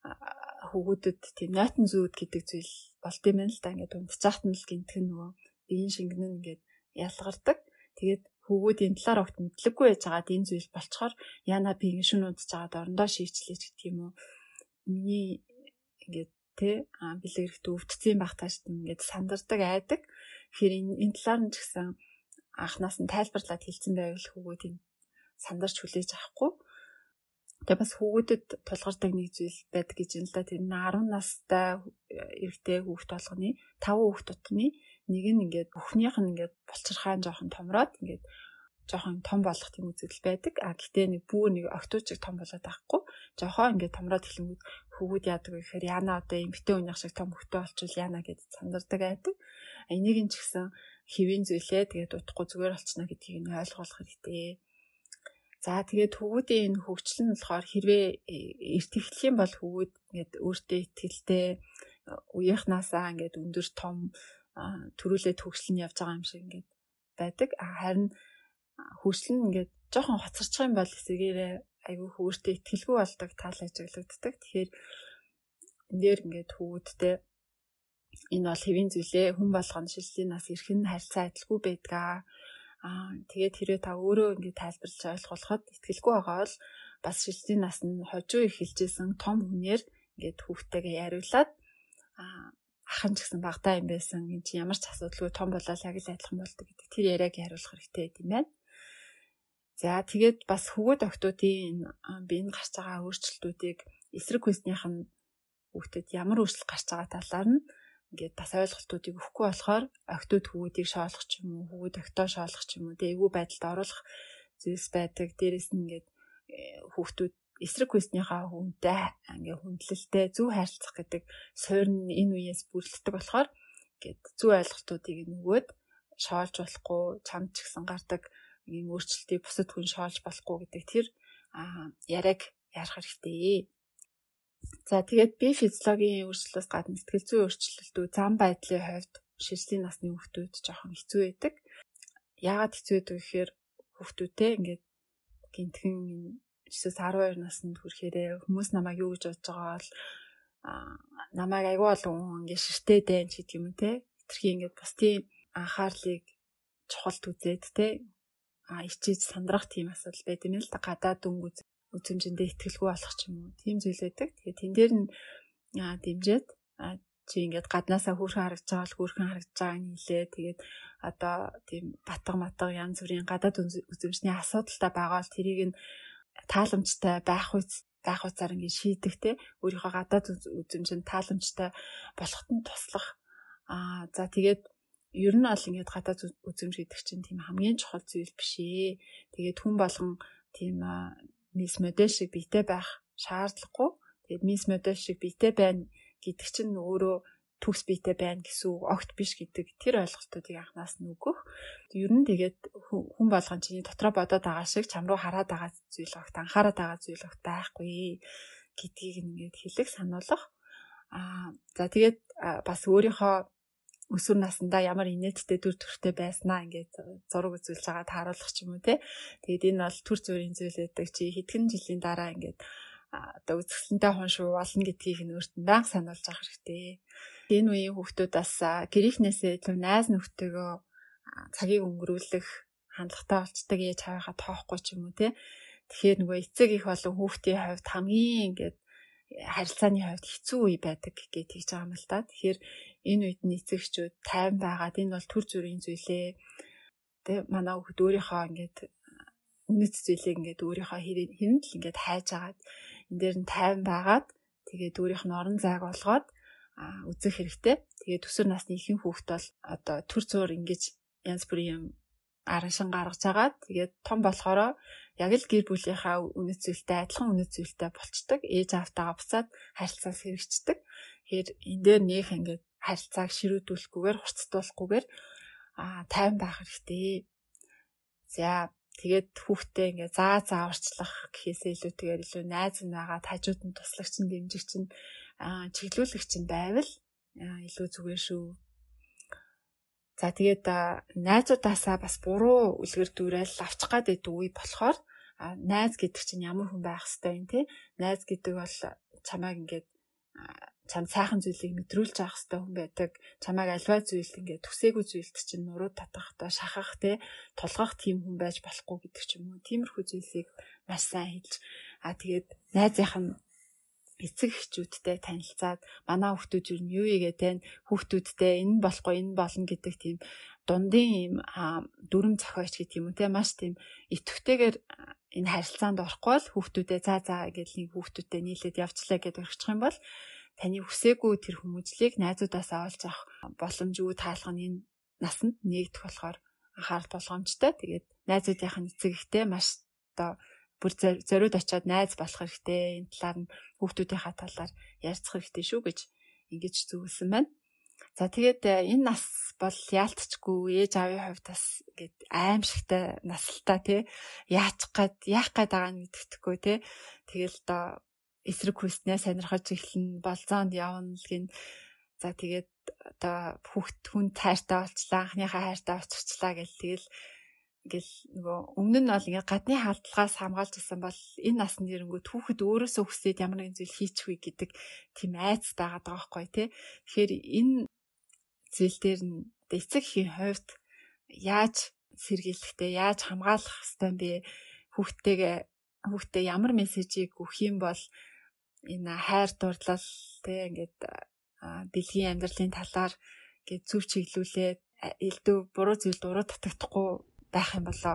[SPEAKER 1] хүүгүүдэд тийм нойтон зүүд гэдэг зүйл болд юм л да. Ингээд унтчихт нь л гинтхэн нөгөө биеийн шингэн нь ингээд ялгардаг. Тэгээд хүүгүүд энэ талаар огт мэдлэггүй байж байгаад энэ зүйл болцохоор яна би ингэ шүн унтж байгаад орондоо шийчлээж гэх юм уу. Миний ингээд тэ бэлгэрхт өвдсөн байх тааш ингээд сандардаг айдаг. Тэгэхээр энэ энэ талаар нь ч гэсэн анхнаас нь тайлбарлаад хэлсэн байвал хүүгүүд энэ сандарч хүлээж авахгүй. Тэгээ бас хүүгүүдэд тулгардаг нэг зүйл байдаг гэж юм л да. Тэр нь арван настай эрэгтэй хүүхд болгоны таван хүүхд тутмын нэг нь ингээд бүхнийх нь ингээд болцорхаан жоохон томроод ингээд жоохон том болох тийм үзэгдэл байдаг. А гэтээ нэг бүр нэг октоочиг том болоод байхгүй. Жоохон ингээд томроод эхлэнгүүт хүүгүүд яадаг вэ гэхээр яна одоо эмгтэн үеийнх шиг том хөлтөө болчихвол яна гэдээ сандардаг байдаг. Энийг нь ч гэсэн хэвийн зүйлээ тэгээд утахгүй зүгээр болчихно гэдгийг нь ойлгох хэрэгтэй. За тэгээд хүүгүүдийн энэ хөгжил нь болохоор хэрвээ эрт эхлэх юм бол хүүгүүд ингээд өөртөө итгэлтэй үеийнхнаасаа ингээд өндөр том төрүүлээд хөгжил нь явж байгаа юм шиг ингээд байдаг. Харин хөгжил нь ингээд жоохон хоцорчих юм бол эсвэргээрээ айгүй өөртөө итгэлгүй болдог, таал ажиглагддаг. Тэгэхээр энэ дээр ингээд хүүгүүдтэй энэ бол хэвийн зүйлээ хүн болгоно шилжлийн нас эрхэн харилцаа адилгүй байдаг. Аа тэгээд хэрвээ та өөрөө ингээд тайлбарлаж ойлгоход итгэлгүй байгаа бол бас шилжлийн нас нь хожуу эхэлжсэн том хүнээр ингээд хүүхдтэйгээ яриулаад аа ахын ч гэсэн багтаа юм байсан. Энд чи ямар ч асуудалгүй том болоод яг л адилхан болдог гэдэг тэр яриаг хариулах хэрэгтэй юм байна. За тэгээд бас хүүгүүд охтуудын биеинд гарч байгаа өөрчлөлтүүдийг эсрэг хүнснийх нь хүүхдэд ямар өөрчлөлт гарч байгаа талаар нь ингээд бас ойлголтуудыг өгөхгүй болохоор охтууд хүүгүүдийг шоолох ч юм уу, хүүгүүд охтоо шоолох ч юм уу, тэ эвгүй байдалд оруулах зүйлс байдаг. Дээрээс нь ингээд хүүхдүүд эсрэг хүнснийхээ хүнтэй ингээд хүндлэлтэй зөв харилцах гэдэг суурь нь энэ үеэс бүрлддэг болохоор ингээд зөв ойлголтуудыг нөгөөд шоолж болохгүй, чамд ч гэсэн гардаг ийм өөрчлөлтийг бусад хүн шоолж болохгүй гэдэг тэр яриаг ярих хэрэгтэй. За тэгээд бие физиологийн өөрчлөлтөөс гадна сэтгэл зүйн өөрчлөлтүүд зам байдлын хувьд шилжлийн насны хүүхдүүд жоохон хэцүү байдаг. Яагаад хэцүү байдаг гэхээр хүүхдүүдтэй ингээд гинтхэн жишээс арван хоёр наснд хүрэхээрээ хүмүүс намайг юу гэж бодож байгаа бол намайг аягүй олон хүн ингээд ширтээд байна ч гэдэг юм уу те. Тэрхий ингээд бусдын анхаарлыг чухалд үзээд те а ичиж сандрах тийм асуудал байт юм л да. Гадаад өнгө үзэмжиндээ итгэлгүй болох ч юм уу. Тийм зүйл байдаг. Тэгээд тэн дээр нь дэмжиж чи ингээд гаднаасаа хөөрхөн харагдаж байгаа бол хөөрхөн харагдаж байгааг нь хэлээ. Тэгээд одоо тийм батга матга янз бүрийн гадаад үзэмжний асуудалтай байгаа бол тэрийг нь тааламжтай байх үс байх уцаар ингээд шийдэх те. Өөрийнхөө гадаад үзэмжинд тааламжтай болоход нь туслах. Аа за тэгээд ер нь бол ингээд гадаад үзэмж гэдэг чинь тийм хамгийн чухал зүйл биш ээ. Тэгээд хүн болгон тийм мис модель шиг биетэй байх шаардлагагүй. Тэгээд мис модель шиг биетэй байна гэдэг чинь өөрөө төгс биетэй байна гэсэн үг огт биш гэдэг тэр ойлголтуудыг анханаас нь өгөх. Ер нь тэгээд хүн болгон чиний дотроо бодоод байгаа шиг чам руу хараад байгаа зүйл огт анхаараад байгаа зүйл огт байхгүй гэдгийг ингээд хэлэх сануулгах. Аа за тэгээд бас өөрийнхөө өсвөр наснда ямар инээдтэй төр төрхтэй байснаа ингээд зураг үзүүлж байгаа тааруулах ч юм уу те. Тэгээд энэ бол төр зүрийн зүйл байдаг чи хэдхэн жилийн дараа ингээд одоо үзэсгэлэнтэй хон шүү болно гэдгийг нь өөртөө байнга сануулж авах хэрэгтэй. Энэ үеийн хүүхдүүд бас гэрийнхнээсээ илүү найз нөхдөйгөө цагийг өнгөрүүлэх хандлагатай болцдог ээж аваахаа тоохгүй ч юм уу те. Тэгэхээр нөгөө эцэг их болон хүүхдийн хувьд хамгийн ингээд харилцааны хувьд хэцүү үе байдаг гэж хэлж байгаа юм л та. Тэгэхээр энэ үед нь эцэгчүүд тайван байгаад энэ бол төр зүрийн зүйлээ тэ манай хүүхд өөрийнхөө ингээд үнэт зүйлийг ингээд өөрийнхөө хэрэнд л ингээд хайж агаад энэ дээр нь тайван байгаад тэгээд өөрийнх нь орон зайг олгоод үзэх хэрэгтэй. Тэгээд өсвөр насны ихэнх хүүхд бол одоо төр зур ингэж янз бүрийн юм аран шин гаргаж агаад тэгээд том болохоро яг л гэр бүлийнхаа үнэт зүйлтэй адилхан үнэт зүйлтэй болцдог. Ээж аавтайгаа буцаад харилцаас хэрэгждэг. Тэгэхээр энэ дээр нөх ингээд харилцааг ширүүдүүлэхгүйгээр хурцтуулахгүйгээр аа тайван байх хэрэгтэй. За тэгээд хүүхдтэй ингээд заа зааварчлах гэхээсээ илүүтэйгээр илүү найз нь байгаа хажууд нь туслагч нь дэмжигч нь чиглүүлэгч нь байвал илүү зүгээр шүү. За тэгээд найзуудаасаа бас буруу үлгэр дуурайл авчих гээд байдаг үе болохоор найз гэдэг чинь ямар хүн байх хэвтэй юм те. Найз гэдэг бол чамайг ингээд чам сайхан зүйлийг мэдрүүлж авах хэрэгтэй хүн байдаг. Чамайг альва зүйлд ингээд төсээгүй зүйлд чинь нуруу татах, та шахах те толгох тийм хүн байж болохгүй гэдэг ч юм уу. Тиймэрхүү зүйлсийг маш сайн хэлж аа тэгээд найзынх нь эцэг эхчүүдтэй танилцаад манай хүүхдүүд юу нь юу игээ тань хүүхдүүдтэй энэ болохгүй энэ болно гэдэг тийм дундын юм дүрм зохиоч гэх юм уу те маш тийм итгэвтэйгээр энэ харилцаанд орохгүй бол хүүхдүүдээ заа заа гэж нэг хүүхдүүдтэй нийлээд явчлаа гэдээ орчих юм бол таны хүсээгүй тэр хүмүүжлийг найзуудаас авалж авах боломжгүй таалах нь энэ насанд нэгдэх болохоор анхаарал болгоомжтой. Тэгээд найзуудынх нь эцэг ихтэй маш одоо бүр зориуд очиод найз болох хэрэгтэй. Энэ талаар нь хүүхдүүдийнхаа талаар ярилцах хэрэгтэй шүү гэж ингэж зөвлөсөн байна. За тэгээд энэ нас бол яалтчгүй ээж аавын хувьд бас ингээд аимшигтай насалтай тий яачих гээд яах гээд байгааг нь мэддэхгүй тий тэгэл одоо эсрэг хүснээ сонирхож эхлэн болзоонд явна л гин. За тэгээд одоо хүүхд хүн хайртай болчлаа анхныхаа хайртай очихчлаа гэл тэгэл ингээл нөгөө өмнө нь бол ингээд гадны халдлагаас хамгаалж байсан бол энэ насны нэрэнгүүд хүүхэд өөрөөсөө хүсээд ямар нэгэн зүйл хийчихвээ гэдэг тийм айц байгаад байгаа байхгүй тий. Тэгэхээр энэ зүйл дээр нь эцэг эхийн хувьд яаж сэргийлэхтэй яаж хамгаалах хэвтэй бэ? Хүүхдтэйгээ хүүхдээ ямар мессежийг өгөх юм бол энэ хайр дурлал тий ингээд бэлгийн амьдралын талаар ингээд зөв чиглүүлээд элдв буруу зүйлд уруу татагдахгүй байх юм болоо.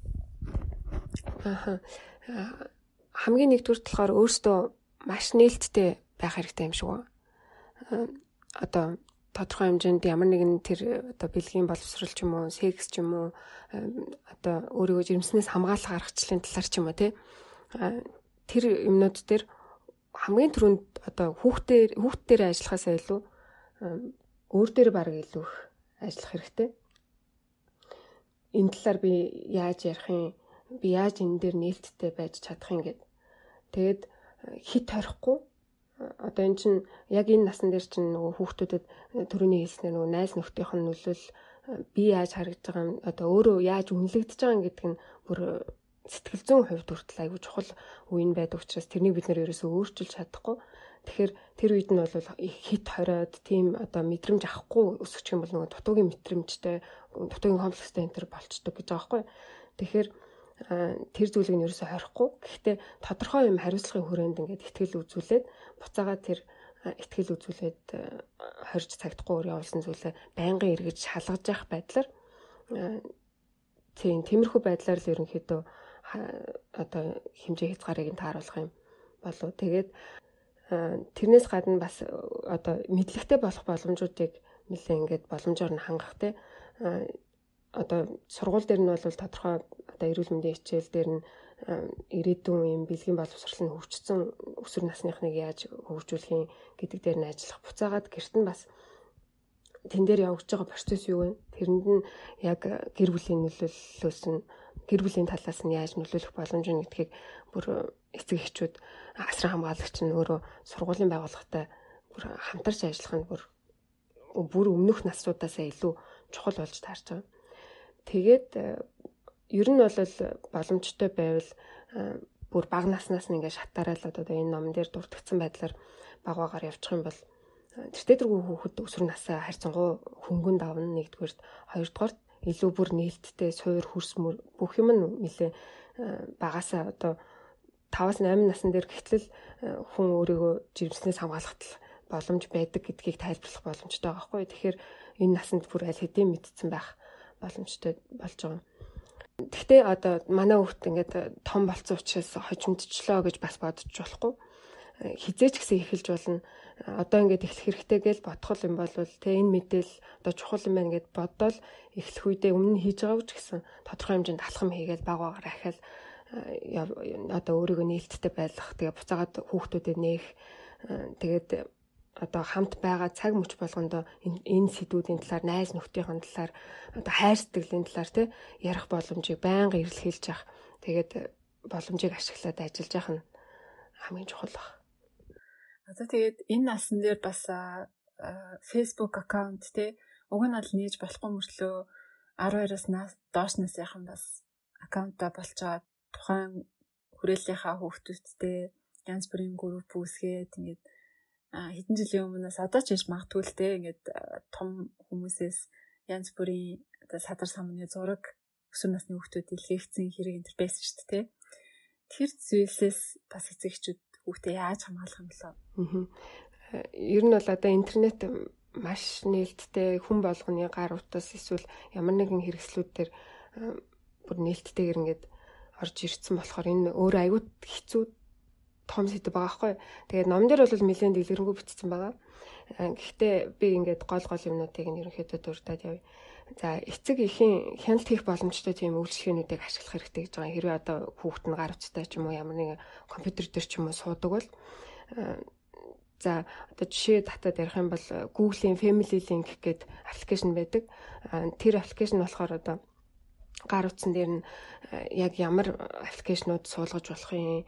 [SPEAKER 2] Аа хамгийн нэгдүгээр болохоор өөртөө маш нээлттэй байх хэрэгтэй юм шиг байна. Одоо тодорхой хэмжээнд ямар нэгэн тэр одоо бэлгийн боловсрол ч юм уу, секс ч юм уу, одоо өөрийгөө жирэмснээс хамгаалах аргачлалын талаар ч юм уу тий. Тэр юмнууд дээр хамгийн түрүүнд одоо хүүхдээр хүүхдээр ажиллахаасаа илүү өөр дээр баг илүү их ажиллах хэрэгтэй. Энэ талаар би яаж ярих юм, би яаж энэ дээр нээлттэй байж чадах юм гэд. Тэгээд хит хорихгүй одоо эн чинь яг энэ насн дээр чинь нөгөө хүүхдүүдэд төрөний хэлснээр нөгөө найз нөхдийнх нь нөлөөл би яаж харагдж байгаа юм одоо өөрөө яаж үнэлэгдэж байгаа юм гэдэг нь бүр сэтгэл зүйн хувьд хүртэл аягүй чухал үе байдаг учраас тэрнийг бид нэр ерөөсөө өөрчилж чадахгүй. Тэгэхээр тэр үед нь бол хит хороод тийм одоо мэдрэмж авахгүй өсөх юм бол нөгөө дутуугийн мэдрэмжтэй дутуугийн комплекстэй энэ төр болчдөг гэж байгаа байхгүй. Тэгэхээр тэр зүйлийг нь ерөөсөө хорихгүй. Гэхдээ тодорхой юм хариуцлагын хүрээнд ингээд ихтгэл үзүүлээд буцаага тэр ихтгэл үзүүлээд хорж цагдахгүй өөр явуулсан зүйлээ байнгын эргэж шалгаж явах байдлаар тийм тиймэрхүү байдлаар л ерөнхийдөө одоо хэмжээ хязгаарыг нь тааруулах юм болов. Тэгээд тэрнээс гадна бас одоо мэдлэгтэй болох боломжуудыг нэлээ ингээд боломжоор нь хангах те одоо сургууль дээр нь бол тодорхой одоо эрүүл мэндийн хичээл дээр нь ирээдүйн юм бэлгийн боловсрол нь хөгжсөн өсвөр насныхныг яаж хөгжүүлэх юм гэдэг дээр нь ажиллах. Буцаагаад гэрт нь бас тэн дээр явагдаж байгаа процесс юу вэ? Тэрэнд нь яг гэр бүлийн нөлөөллөөс нь гэр бүлийн талаас нь яаж нөлөөлөх боломж нь гэдгийг бүр эцэг эхчүүд асран хамгаалагч нь өөрөө сургуулийн байгууллагатай бүр хамтарч ажиллах нь бүр бүр өмнөх насуудаасаа илүү чухал болж таарч байгаа. Тэгээд ер нь бол боломжтой байвал бүр бага наснаас нь ингээд шатаараа л одоо энэ номон дээр дурдгдсан байдлаар бага багаар явчих юм бол тэртээ дэргүй хүүхэд өсвөр насаа харьцангуй хөнгөн давна нэгдүгээрт, хоёрдугаарт илүү бүр нээлттэй суур хөрс бүх юм нь нэлээ багасаа одоо таваас найман насн дээр гэтэл хүн өөрийгөө жирэмснээс хамгаалах боломж байдаг гэдгийг тайлбарлах боломжтой байгаа байхгүй. Тэгэхээр энэ насанд бүр аль хэдийн мэдсэн байх боломжтой болж байгаа. Гэхдээ одоо манай хүүхд ингээд том болцсон учраас хожимдчлоо гэж бас бодож болохгүй. Хизээч гэсэн эхэлж болно. Одоо ингээд эхлэх хэрэгтэй гэж бодхол юм бол тэ энэ мэдээлэл одоо чухал юм байна гэд бодоод эхлэх үедээ өмнө нь хийж байгаач гэсэн тодорхой хэмжээнд алхам хийгээл баг багаар ахиал одоо өөрийгөө нээлттэй байлгах. Тэгээ буцаагаад хүүхдүүдэд нээх. Тэгээд одоо хамт байгаа цаг мөч болгондоо энэ сэдвүүдийн талаар найз нөхдийн талаар одоо хайр сэтгэлийн талаар тий ярих боломжийг байнга эрэлхийлж явах. Тэгээд боломжийг ашиглаад ажиллаж явах нь хамгийн чухал баг.
[SPEAKER 1] Одоо тэгээд энэ насн дээр бас Facebook аккаунт тий уг нь бол нээж болохгүй мөртлөө арван хоёроос доош насныхан бас аккаунтаа болж байгаа тухайн хүрээллийнхаа хүүхдүүдтэй янз бүрийн групп үүсгээд ингээд хэдэн жилийн өмнөөс одоо ч хийж магадгүй л те ингээд том хүмүүсээс янз бүрийн одоо садар самны зураг өсвөр насны хүүхдүүд илгээгдсэн хэрэг энэ байсан шүү дээ те. Тэр зүйлсээс бас эцэг эхчүүд хүүхдээ яаж хамгаалах юм болоо?
[SPEAKER 2] Аа. Ер нь бол одоо интернет маш нээлттэй хүн болгоны гар утас эсвэл ямар нэгэн хэрэгслүүд төр бүр нээлттэйгээр ингээд орж ирсэн болохоор энэ өөрөө аюул хэцүү том сэдв байгаа байхгүй. Тэгээд ном дээр бол нэлээд дэлгэрэнгүй бичсэн байгаа. Гэхдээ би ингээд гол гол юмнуудыг нь ерөнхийдөө дуртаад явъя. За эцэг эхийн хяналт хийх боломжтой тийм үйлчлэгээнүүдийг ашиглах хэрэгтэй гэж байгаа. Хэрвээ одоо хүүхэд нь гар утастай ч юм уу ямар нэгэн компьютер дээр ч юм уу суудаг бол за одоо жишээ татаад ярих юм бол Google-ийн Family Link гэдэг аппликейшн байдаг. Тэр аппликейшн болохоор одоо гар утсан дээр нь яг ямар аппликейшнууд суулгаж болох юм,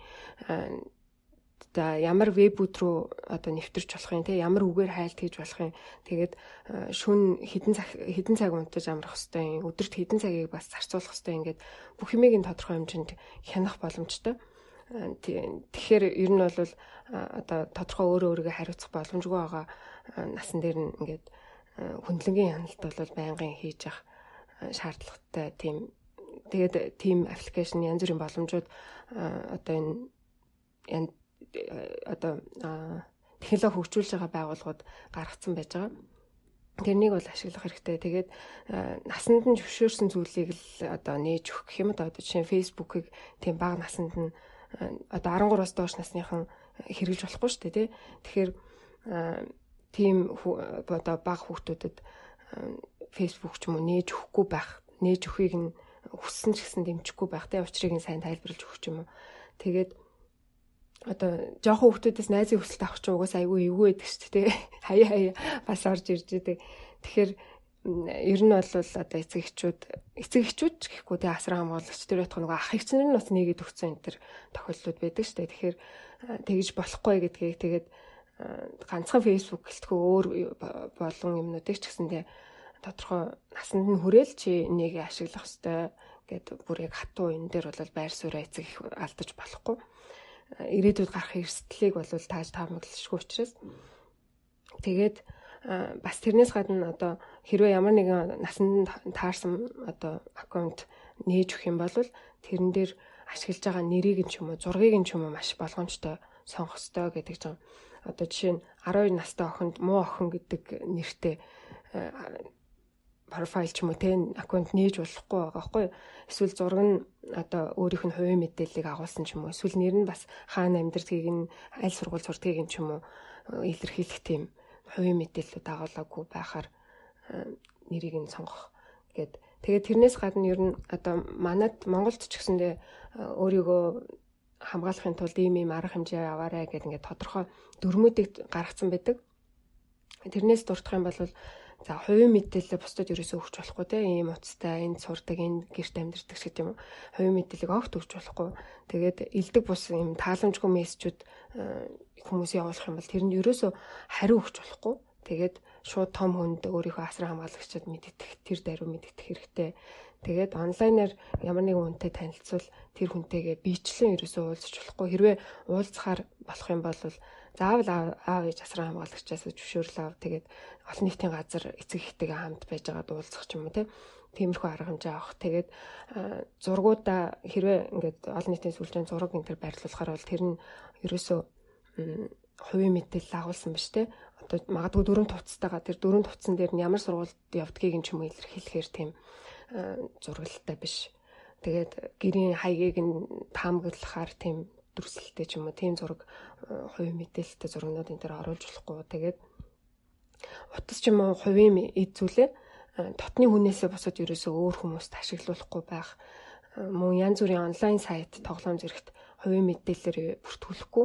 [SPEAKER 2] за ямар вебүүд рүү одоо нэвтэрч болох юм, те ямар үгээр хайлт хийж болох юм. Тэгээд шүн хідэн цаг хідэн цаг унтаж амрах хэвээр юм, өдөрт хідэн цагийг бас зарцуулах хэвээр ингээд бүх юмыг нь тодорхой хэмжээнд хянах боломжтой. Тэгэхээр ер нь бол одоо тодорхой өөрөө өөрийгөө хариуцах боломжгүй байгаа насан дээр нь ингээд хөндлөнгийн хяналт бол байнгын хийж явах шаардлагатай тийм. Тэгээд тийм аппликейшн янз бүрийн боломжууд одоо энэ одоо технологи хөгжүүлж байгаа байгууллагууд гаргацсан байж байгаа. Тэрнийг бол ашиглах хэрэгтэй. Тэгээд насанд нь зөвшөөрсөн зүйлийг л одоо нээж өгөх гэх юм одоо жишээ нь Facebook-ыг тийм бага насанд нь одоо арван гураас доош насныхан хэрэгжилж болохгүй шүү дээ, тий. Тэгэхээр тийм одоо бага хүүхдүүдэд Facebook ч юм уу нээж өгөхгүй байх, нээж өгөхийг нь хүссэн ч гэсэн дэмжихгүй байх, тий. Учрыг нь сайн тайлбарлаж өгөх юм уу. Тэгээд одоо жоохон хүүхдүүдээс найзын хүсэлт авах ч угаас айгүй эвгүй байдаг шүү дээ. Хаяа хаяа бас орж ирж идэг. Тэгэхээр ер нь бол одоо эцэг эхчүүд эцэг эхчүүд ч гэхгүй тэ асар хамгаалагч тэр байтугай нөгөө ах эгч нар нь бас нэгээд өгсөн энэ төр тохиолдлууд байдаг шүү дээ. Тэгэхээр тэгж болохгүй гэдгийг тэгээд ганцхан Facebook гэлтгүй өөр болон юмнуудыг ч гэсэндээ тодорхой насанд нь хүрээл чи энийг ашиглах ёстой гэдэг бүр яг хатуу энэ дээр бол байр сууриа эцэг их алдаж болохгүй. Ирээдүйд гарах эрсдлийг бол тааж таамаглашгүй учраас тэгээд бас тэрнээс гадна одоо хэрвээ ямар нэгэн насанд таарсан одоо аккаунт нээж өгөх юм бол тэрэн дээр ашиглаж байгаа нэрийг нь ч юм уу зургийг нь ч юм уу маш болгоомжтой сонгох ёстой гэдэг чинь одоо жишээ нь арван хоёр настай охинд муу охин гэдэг нэртэй профайл ч юм уу тэ аккаунт нээж болохгүй байгаа байхгүй. Эсвэл зураг нь одоо өөрийнх нь хувийн мэдээллийг агуулсан ч юм уу. Эсвэл нэр нь бас хаана амьдрдгийг нь аль сургууль сурдгийг нь ч юм уу илэрхийлэх тийм хувийн мэдээллүүд агуулаагүй байхаар нэрийг нь сонгох гэд. Тэгээд тэрнээс гадна ер нь одоо манад Монголд ч гэсэндээ өөрийгөө хамгаалахын тулд ийм ийм арга хэмжээ аваарай гэдэг ингээд тодорхой дүрмүүдийг гаргацсан байдаг. Тэрнээс дуртах юм бол за хувийн мэдээлэл бусдад ерөөсөө өгч болохгүй те ийм утастай энэ сурдаг энэ гэрт амьдардаг шиг тийм үү хувийн мэдээллийг огт өгч болохгүй. Тэгээд элдэг бус ийм тааламжгүй мессежүүд хүмүүс явуулах юм бол тэр нь ерөөсөө хариу өгч болохгүй. Тэгээд шууд том хүнд өөрийнхөө асар хамгаалагчид мэддэх тэр даруй мэддэх хэрэгтэй. Тэгээд онлайнаар ямар нэгэн хүнтэй танилцвал тэр хүнтэйгээ биечлэн ерөөсөө уулзч болохгүй. Хэрвээ уулзахаар болох юм бол заавал аав ээж асар хамгаалагчаас зөвшөөрөл ав. Тэгээд олон нийтийн газар эцэг эхтэйгээ хамт байж байгаад уулзах ч юм уу те. Тиймэрхүү арга хэмжээ авах. Тэгээд зургуудаа хэрвээ ингээд олон нийтийн сүлжээний зураг энэ төр байрлуулахаар бол тэр нь ерөөсөө хувийн мэдээлэл агуулсан биш те. Одоо магадгүй дөрөв туцтайгаа тэр дөрөв туцсан дээр нь ямар сургуульд явдгийг нь ч юм уу илэрхийлэхээр тийм зургалтай биш. Тэгээд гэрийн хаягийг нь таамаглахаар тийм дүрслэлтэй ч юм уу тийм зураг хувийн мэдээлэлтэй зургнууд энэ төр оруулж болохгүй. Тэгээд утас ч юм уу хувийн эд зүйлээ дотны хүнээсээ босоод ерөөсөө өөр хүмүүст ашиглуулахгүй байх. Мөн янз бүрийн онлайн сайт тоглоом зэрэгт хувийн мэдээлэлээр бүртгүүлэхгүй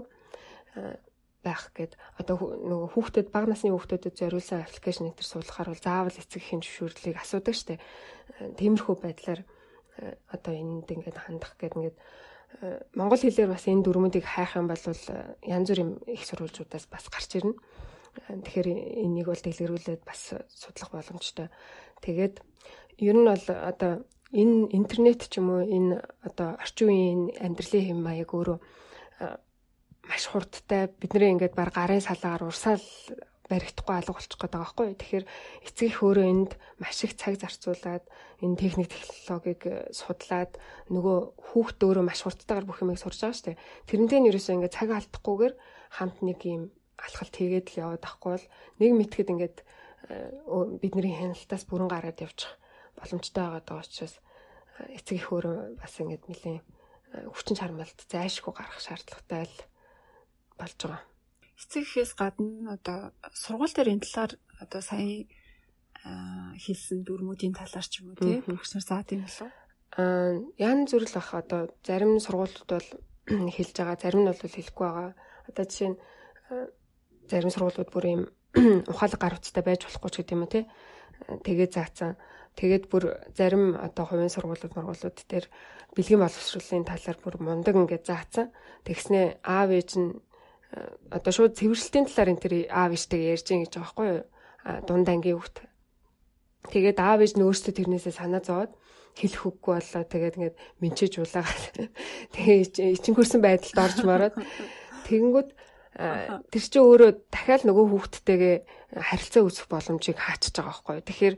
[SPEAKER 2] байх гэд. Одоо нөгөө хүүхдэд бага насны хүүхдэд зориулсан аппликейшн энэ төр суулгахаар бол заавал эцэг эхийн зөвшөөрлийг асуудаг штэ. Тиймэрхүү байдлаар одоо энэнд ингээд хандах гэдэг ингээд монгол хэлээр бас энэ дүрмүүдийг хайх юм бол янз бүрийн их сурвалжуудаас бас гарч ирнэ. Тэгэхээр энийг бол дэлгэрүүлээд бас судлах боломжтой. Тэгээд ер нь бол одоо энэ интернет ч юм уу энэ одоо орчин үеийн амьдралын хэм маяг өөрөө маш хурдтай бидний ингээд баг гарын салаагаар урсаал баригдахгүй алга болчих гээд байгаа байхгүй. Тэгэхээр эцэг их өөрөө энд маш их цаг зарцуулаад энэ техник технологиг судлаад нөгөө хүүхд өөрөө маш хурдтайгаар бүх юмыг сурж байгаа шүү дээ. Тэрнтэй нь ерөөсөө ингээд цаг алдахгүйгээр хамт нэг юм алхалт хийгээд л яваад байхгүй бол нэг мэтгэд ингээд бидний хяналтаас бүрэн гараад явчих боломжтой байгаа учраас эцэг их өөрөө бас ингээд нэлийн хүчин чармайлт зайлшгүй гарах шаардлагатай л болж байгаа.
[SPEAKER 1] Эцэг эхээс гадна одоо сургууль дээр энэ талаар одоо сая хийсэн дүрмүүдийн талаар ч юм уу тий багш нар заа тийм болов
[SPEAKER 2] аа ян зүрл бах одоо зарим сургуулиуд бол хэлж байгаа, зарим нь бол хэлэхгүй байгаа. Одоо жишээ нь зарим сургуулиуд бүр юм ухаалаг гар утастай байж болохгүй ч гэдэг юм уу тий. Тэгээ заацсан. Тэгээд бүр зарим одоо хувийн сургуулиуд сургуулиуд дээр бэлгийн боловсролын талаар бүр мундаг ингээд заацсан. Тэгснээ аав ээж нь одоо шууд цэвэрлэлтийн талаар энэ тэр аав ээжтэйгээ ярьж байгаа гэж байгаа байхгүй юу? Дунд ангийн хүүхд. Тэгээд аав ээж нь өөрсдөө тэрнээсээ санаа зовоод хэлэх үггүй боллоо. Тэгээд ингээд менчэж улаагаад тэгээ ичин хөрсөн байдалд орж мараад тэгэнгүүт тэр чинь өөрөө дахиад нөгөө хүүхдтэйгээ харилцаа үүсэх боломжийг хаачиж байгаа байхгүй юу? Тэгэхээр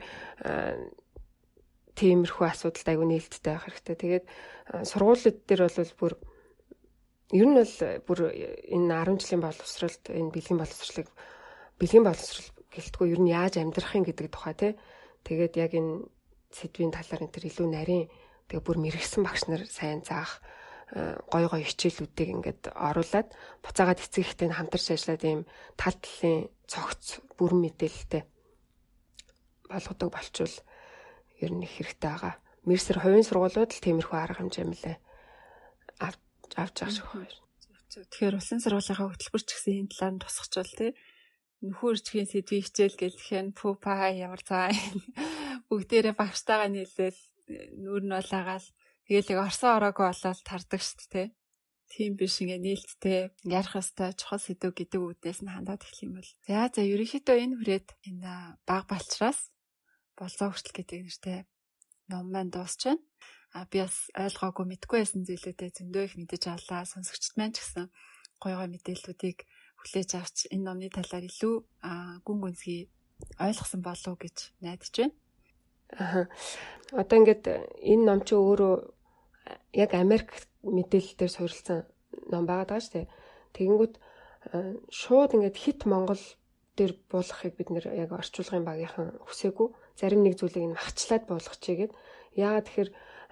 [SPEAKER 2] тиймэрхүү асуудалд аягүй нээлттэй байх хэрэгтэй. Тэгээд сургуулиуд дээр бол бүр ер нь бол бүр энэ арван жилийн боловсролд энэ бэлгийн боловсролыг бэлгийн боловсрол гэлтгүй ер нь яаж амьдрахын гэдэг тухай тий. Тэгээд яг энэ сэдвийн талаар энэ төр илүү нарийн тэгээ бүр мэрэгсэн багш нар сайн заах гой гой хичээлүүдийг ингээд оруулаад буцаагаад эцэг ихтэй хамтарч ажиллаад ийм тал талын цогц бүрэн мэдээлэлтэй болгодог болчвол ер нь их хэрэгтэй байгаа. Мэрсэр хувийн сургуулиуд л тиймэрхүү арга хэмжээ мэлээ авч авч байгаа шиг байна.
[SPEAKER 1] Тэгэхээр улсын сургуулийнхаа хөтөлбөрч гэсэн энэ талаар нь тусахчвал тий нөхөр ичгийн сэдвийн хичээл гэлхэн пупа ямар цаа бүгдээрээ багштайгаа нийлээл нүүр нь болаагаал тэгэл яг орсон ороогүй болоод тардаг шүү дээ. Тийм биш ингээ нээлттэй ярих ёстой чухал сэдв гэдэг үгнээс нь хандаад эхлэх юм бол. За за ерөнхийдөө энэ хүрээд энэ баг балчраас болцоо хүртэл гэдэг нэртэй ном маань дуусч байна. А би бас ойлгоогүй мэдгүй байсан зүйлүүдээ зөндөө их мэдэж авлаа. Сонсогчд маань ч гэсэн гой гой мэдээллүүдийг хүлээж авч энэ номны талаар илүү гүн гүнзгий ойлгосон болов гэж найдаж байна.
[SPEAKER 2] Аа. Одоо ингээд энэ ном чи өөрөө яг Америк мэдээлэлээр суурилсан ном байгаа даа шүү дээ. Тэгэнгүүт шууд ингээд хит Монгол дээр буулгахыг бид нэр яг орчуулгын багийнхан хүсээгүй. Зарим нэг зүйлийг нь махчлаад буулгачихъя гэд. Яагаад тэгэхээр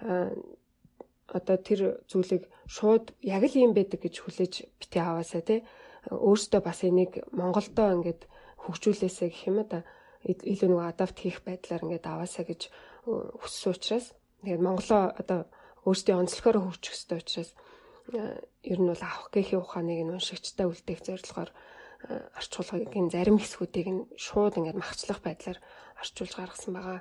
[SPEAKER 2] одоо тэр зүйлийг шууд яг л юм байдаг гэж хүлээж бити аваасаа тий. Өөртөө бас энийг Монголдоо ингээд хөгжүүлээсэй гэх юм да. Илүү нэг адапт хийх байдлаар ингээд аваасаа гэж хүссэн учраас тэгээд Монголоо одоо өөрсдийн онцлогоор хөгжих хэрэгтэй учраас ер нь бол авах гэхийн ухааныг нь уншигчтай үлдээх зорилгоор орчуулгын зарим хэсгүүдийг нь шууд ингээд махчлах байдлаар орчуулж гаргасан байгаа.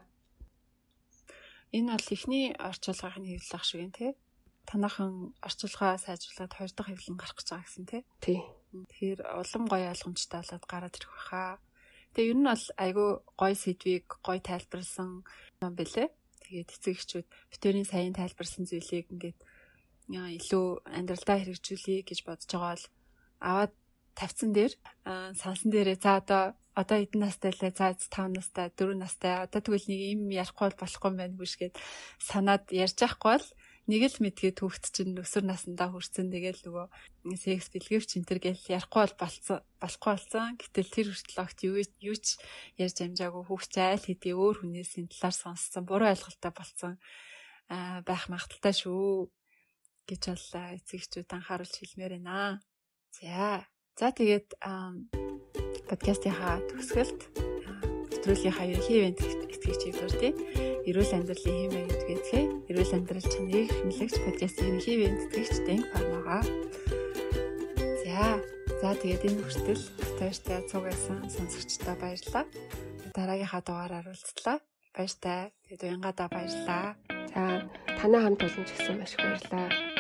[SPEAKER 1] Энэ бол ихний орчуулгын хэвлэл ах шиг юм тий. Танаахан орчуулгаа сайжруулад хоёр дахь хэвлэл гарах гэж байгаа гэсэн тий.
[SPEAKER 2] Тий.
[SPEAKER 1] Тэгэхээр улам гоё ойлгомжтой болоод гараад ирэх байхаа. Тэгээ ер нь бол айгүй гоё сэдвийг гоё тайлбарлсан юм бэлээ. Тэгээд эцэг эхчүүд битүүрийн сайн тайлбарлсан зүйлийг ингээд илүү амьдралдаа хэрэгжүүлэе гэж бодож байгаа бол аваад тавьсан дээр сансан дээрээ за одоо одоо эдэн настай лээ за тавь настай дөрөв настай одоо тэгвэл нэг юм ярихгүй бол болохгүй юм байна биш гэд санаад ярьж байхгүй бол нэг л мэдгээд хүүхд чинь өсвөр насндаа хүрсэн тэгэл нөгөө секс бэлгэвч энэ төр гэл ярихгүй бол болцсон болохгүй болсон гэтэл тэр хүртэл огт юу юу ч ярьж амжаагүй хүүхд айл хэдий өөр хүнээс энэ талаар сонссон буруу ойлголттой болцсон байх магадaltaй шүү гэж боллоо эцэг эхчүүд анхааруулж хэлмээр байна. За за тэгээд подкастынхаа төгсгөлд нэвтрүүлгийнхаа ерөнхий ивент итгэгч хэлбэр тий эрүүл амьдралын хэмээ гэдгээцгээ эрүүл амьдрал чанарыг хэмлэгч подкастын ерөнхий ивент итгэгч Дэнг Пармага. За за тэгээд энэ хүртэл баяртай цугасан сонсогчдоо баярлалаа. Дараагийнхаа дугаараар уулзлаа. Баяртай. Тэгээд уянгадаа баярлалаа.
[SPEAKER 2] За танай хамт олон ч гэсэн маш их баярлалаа.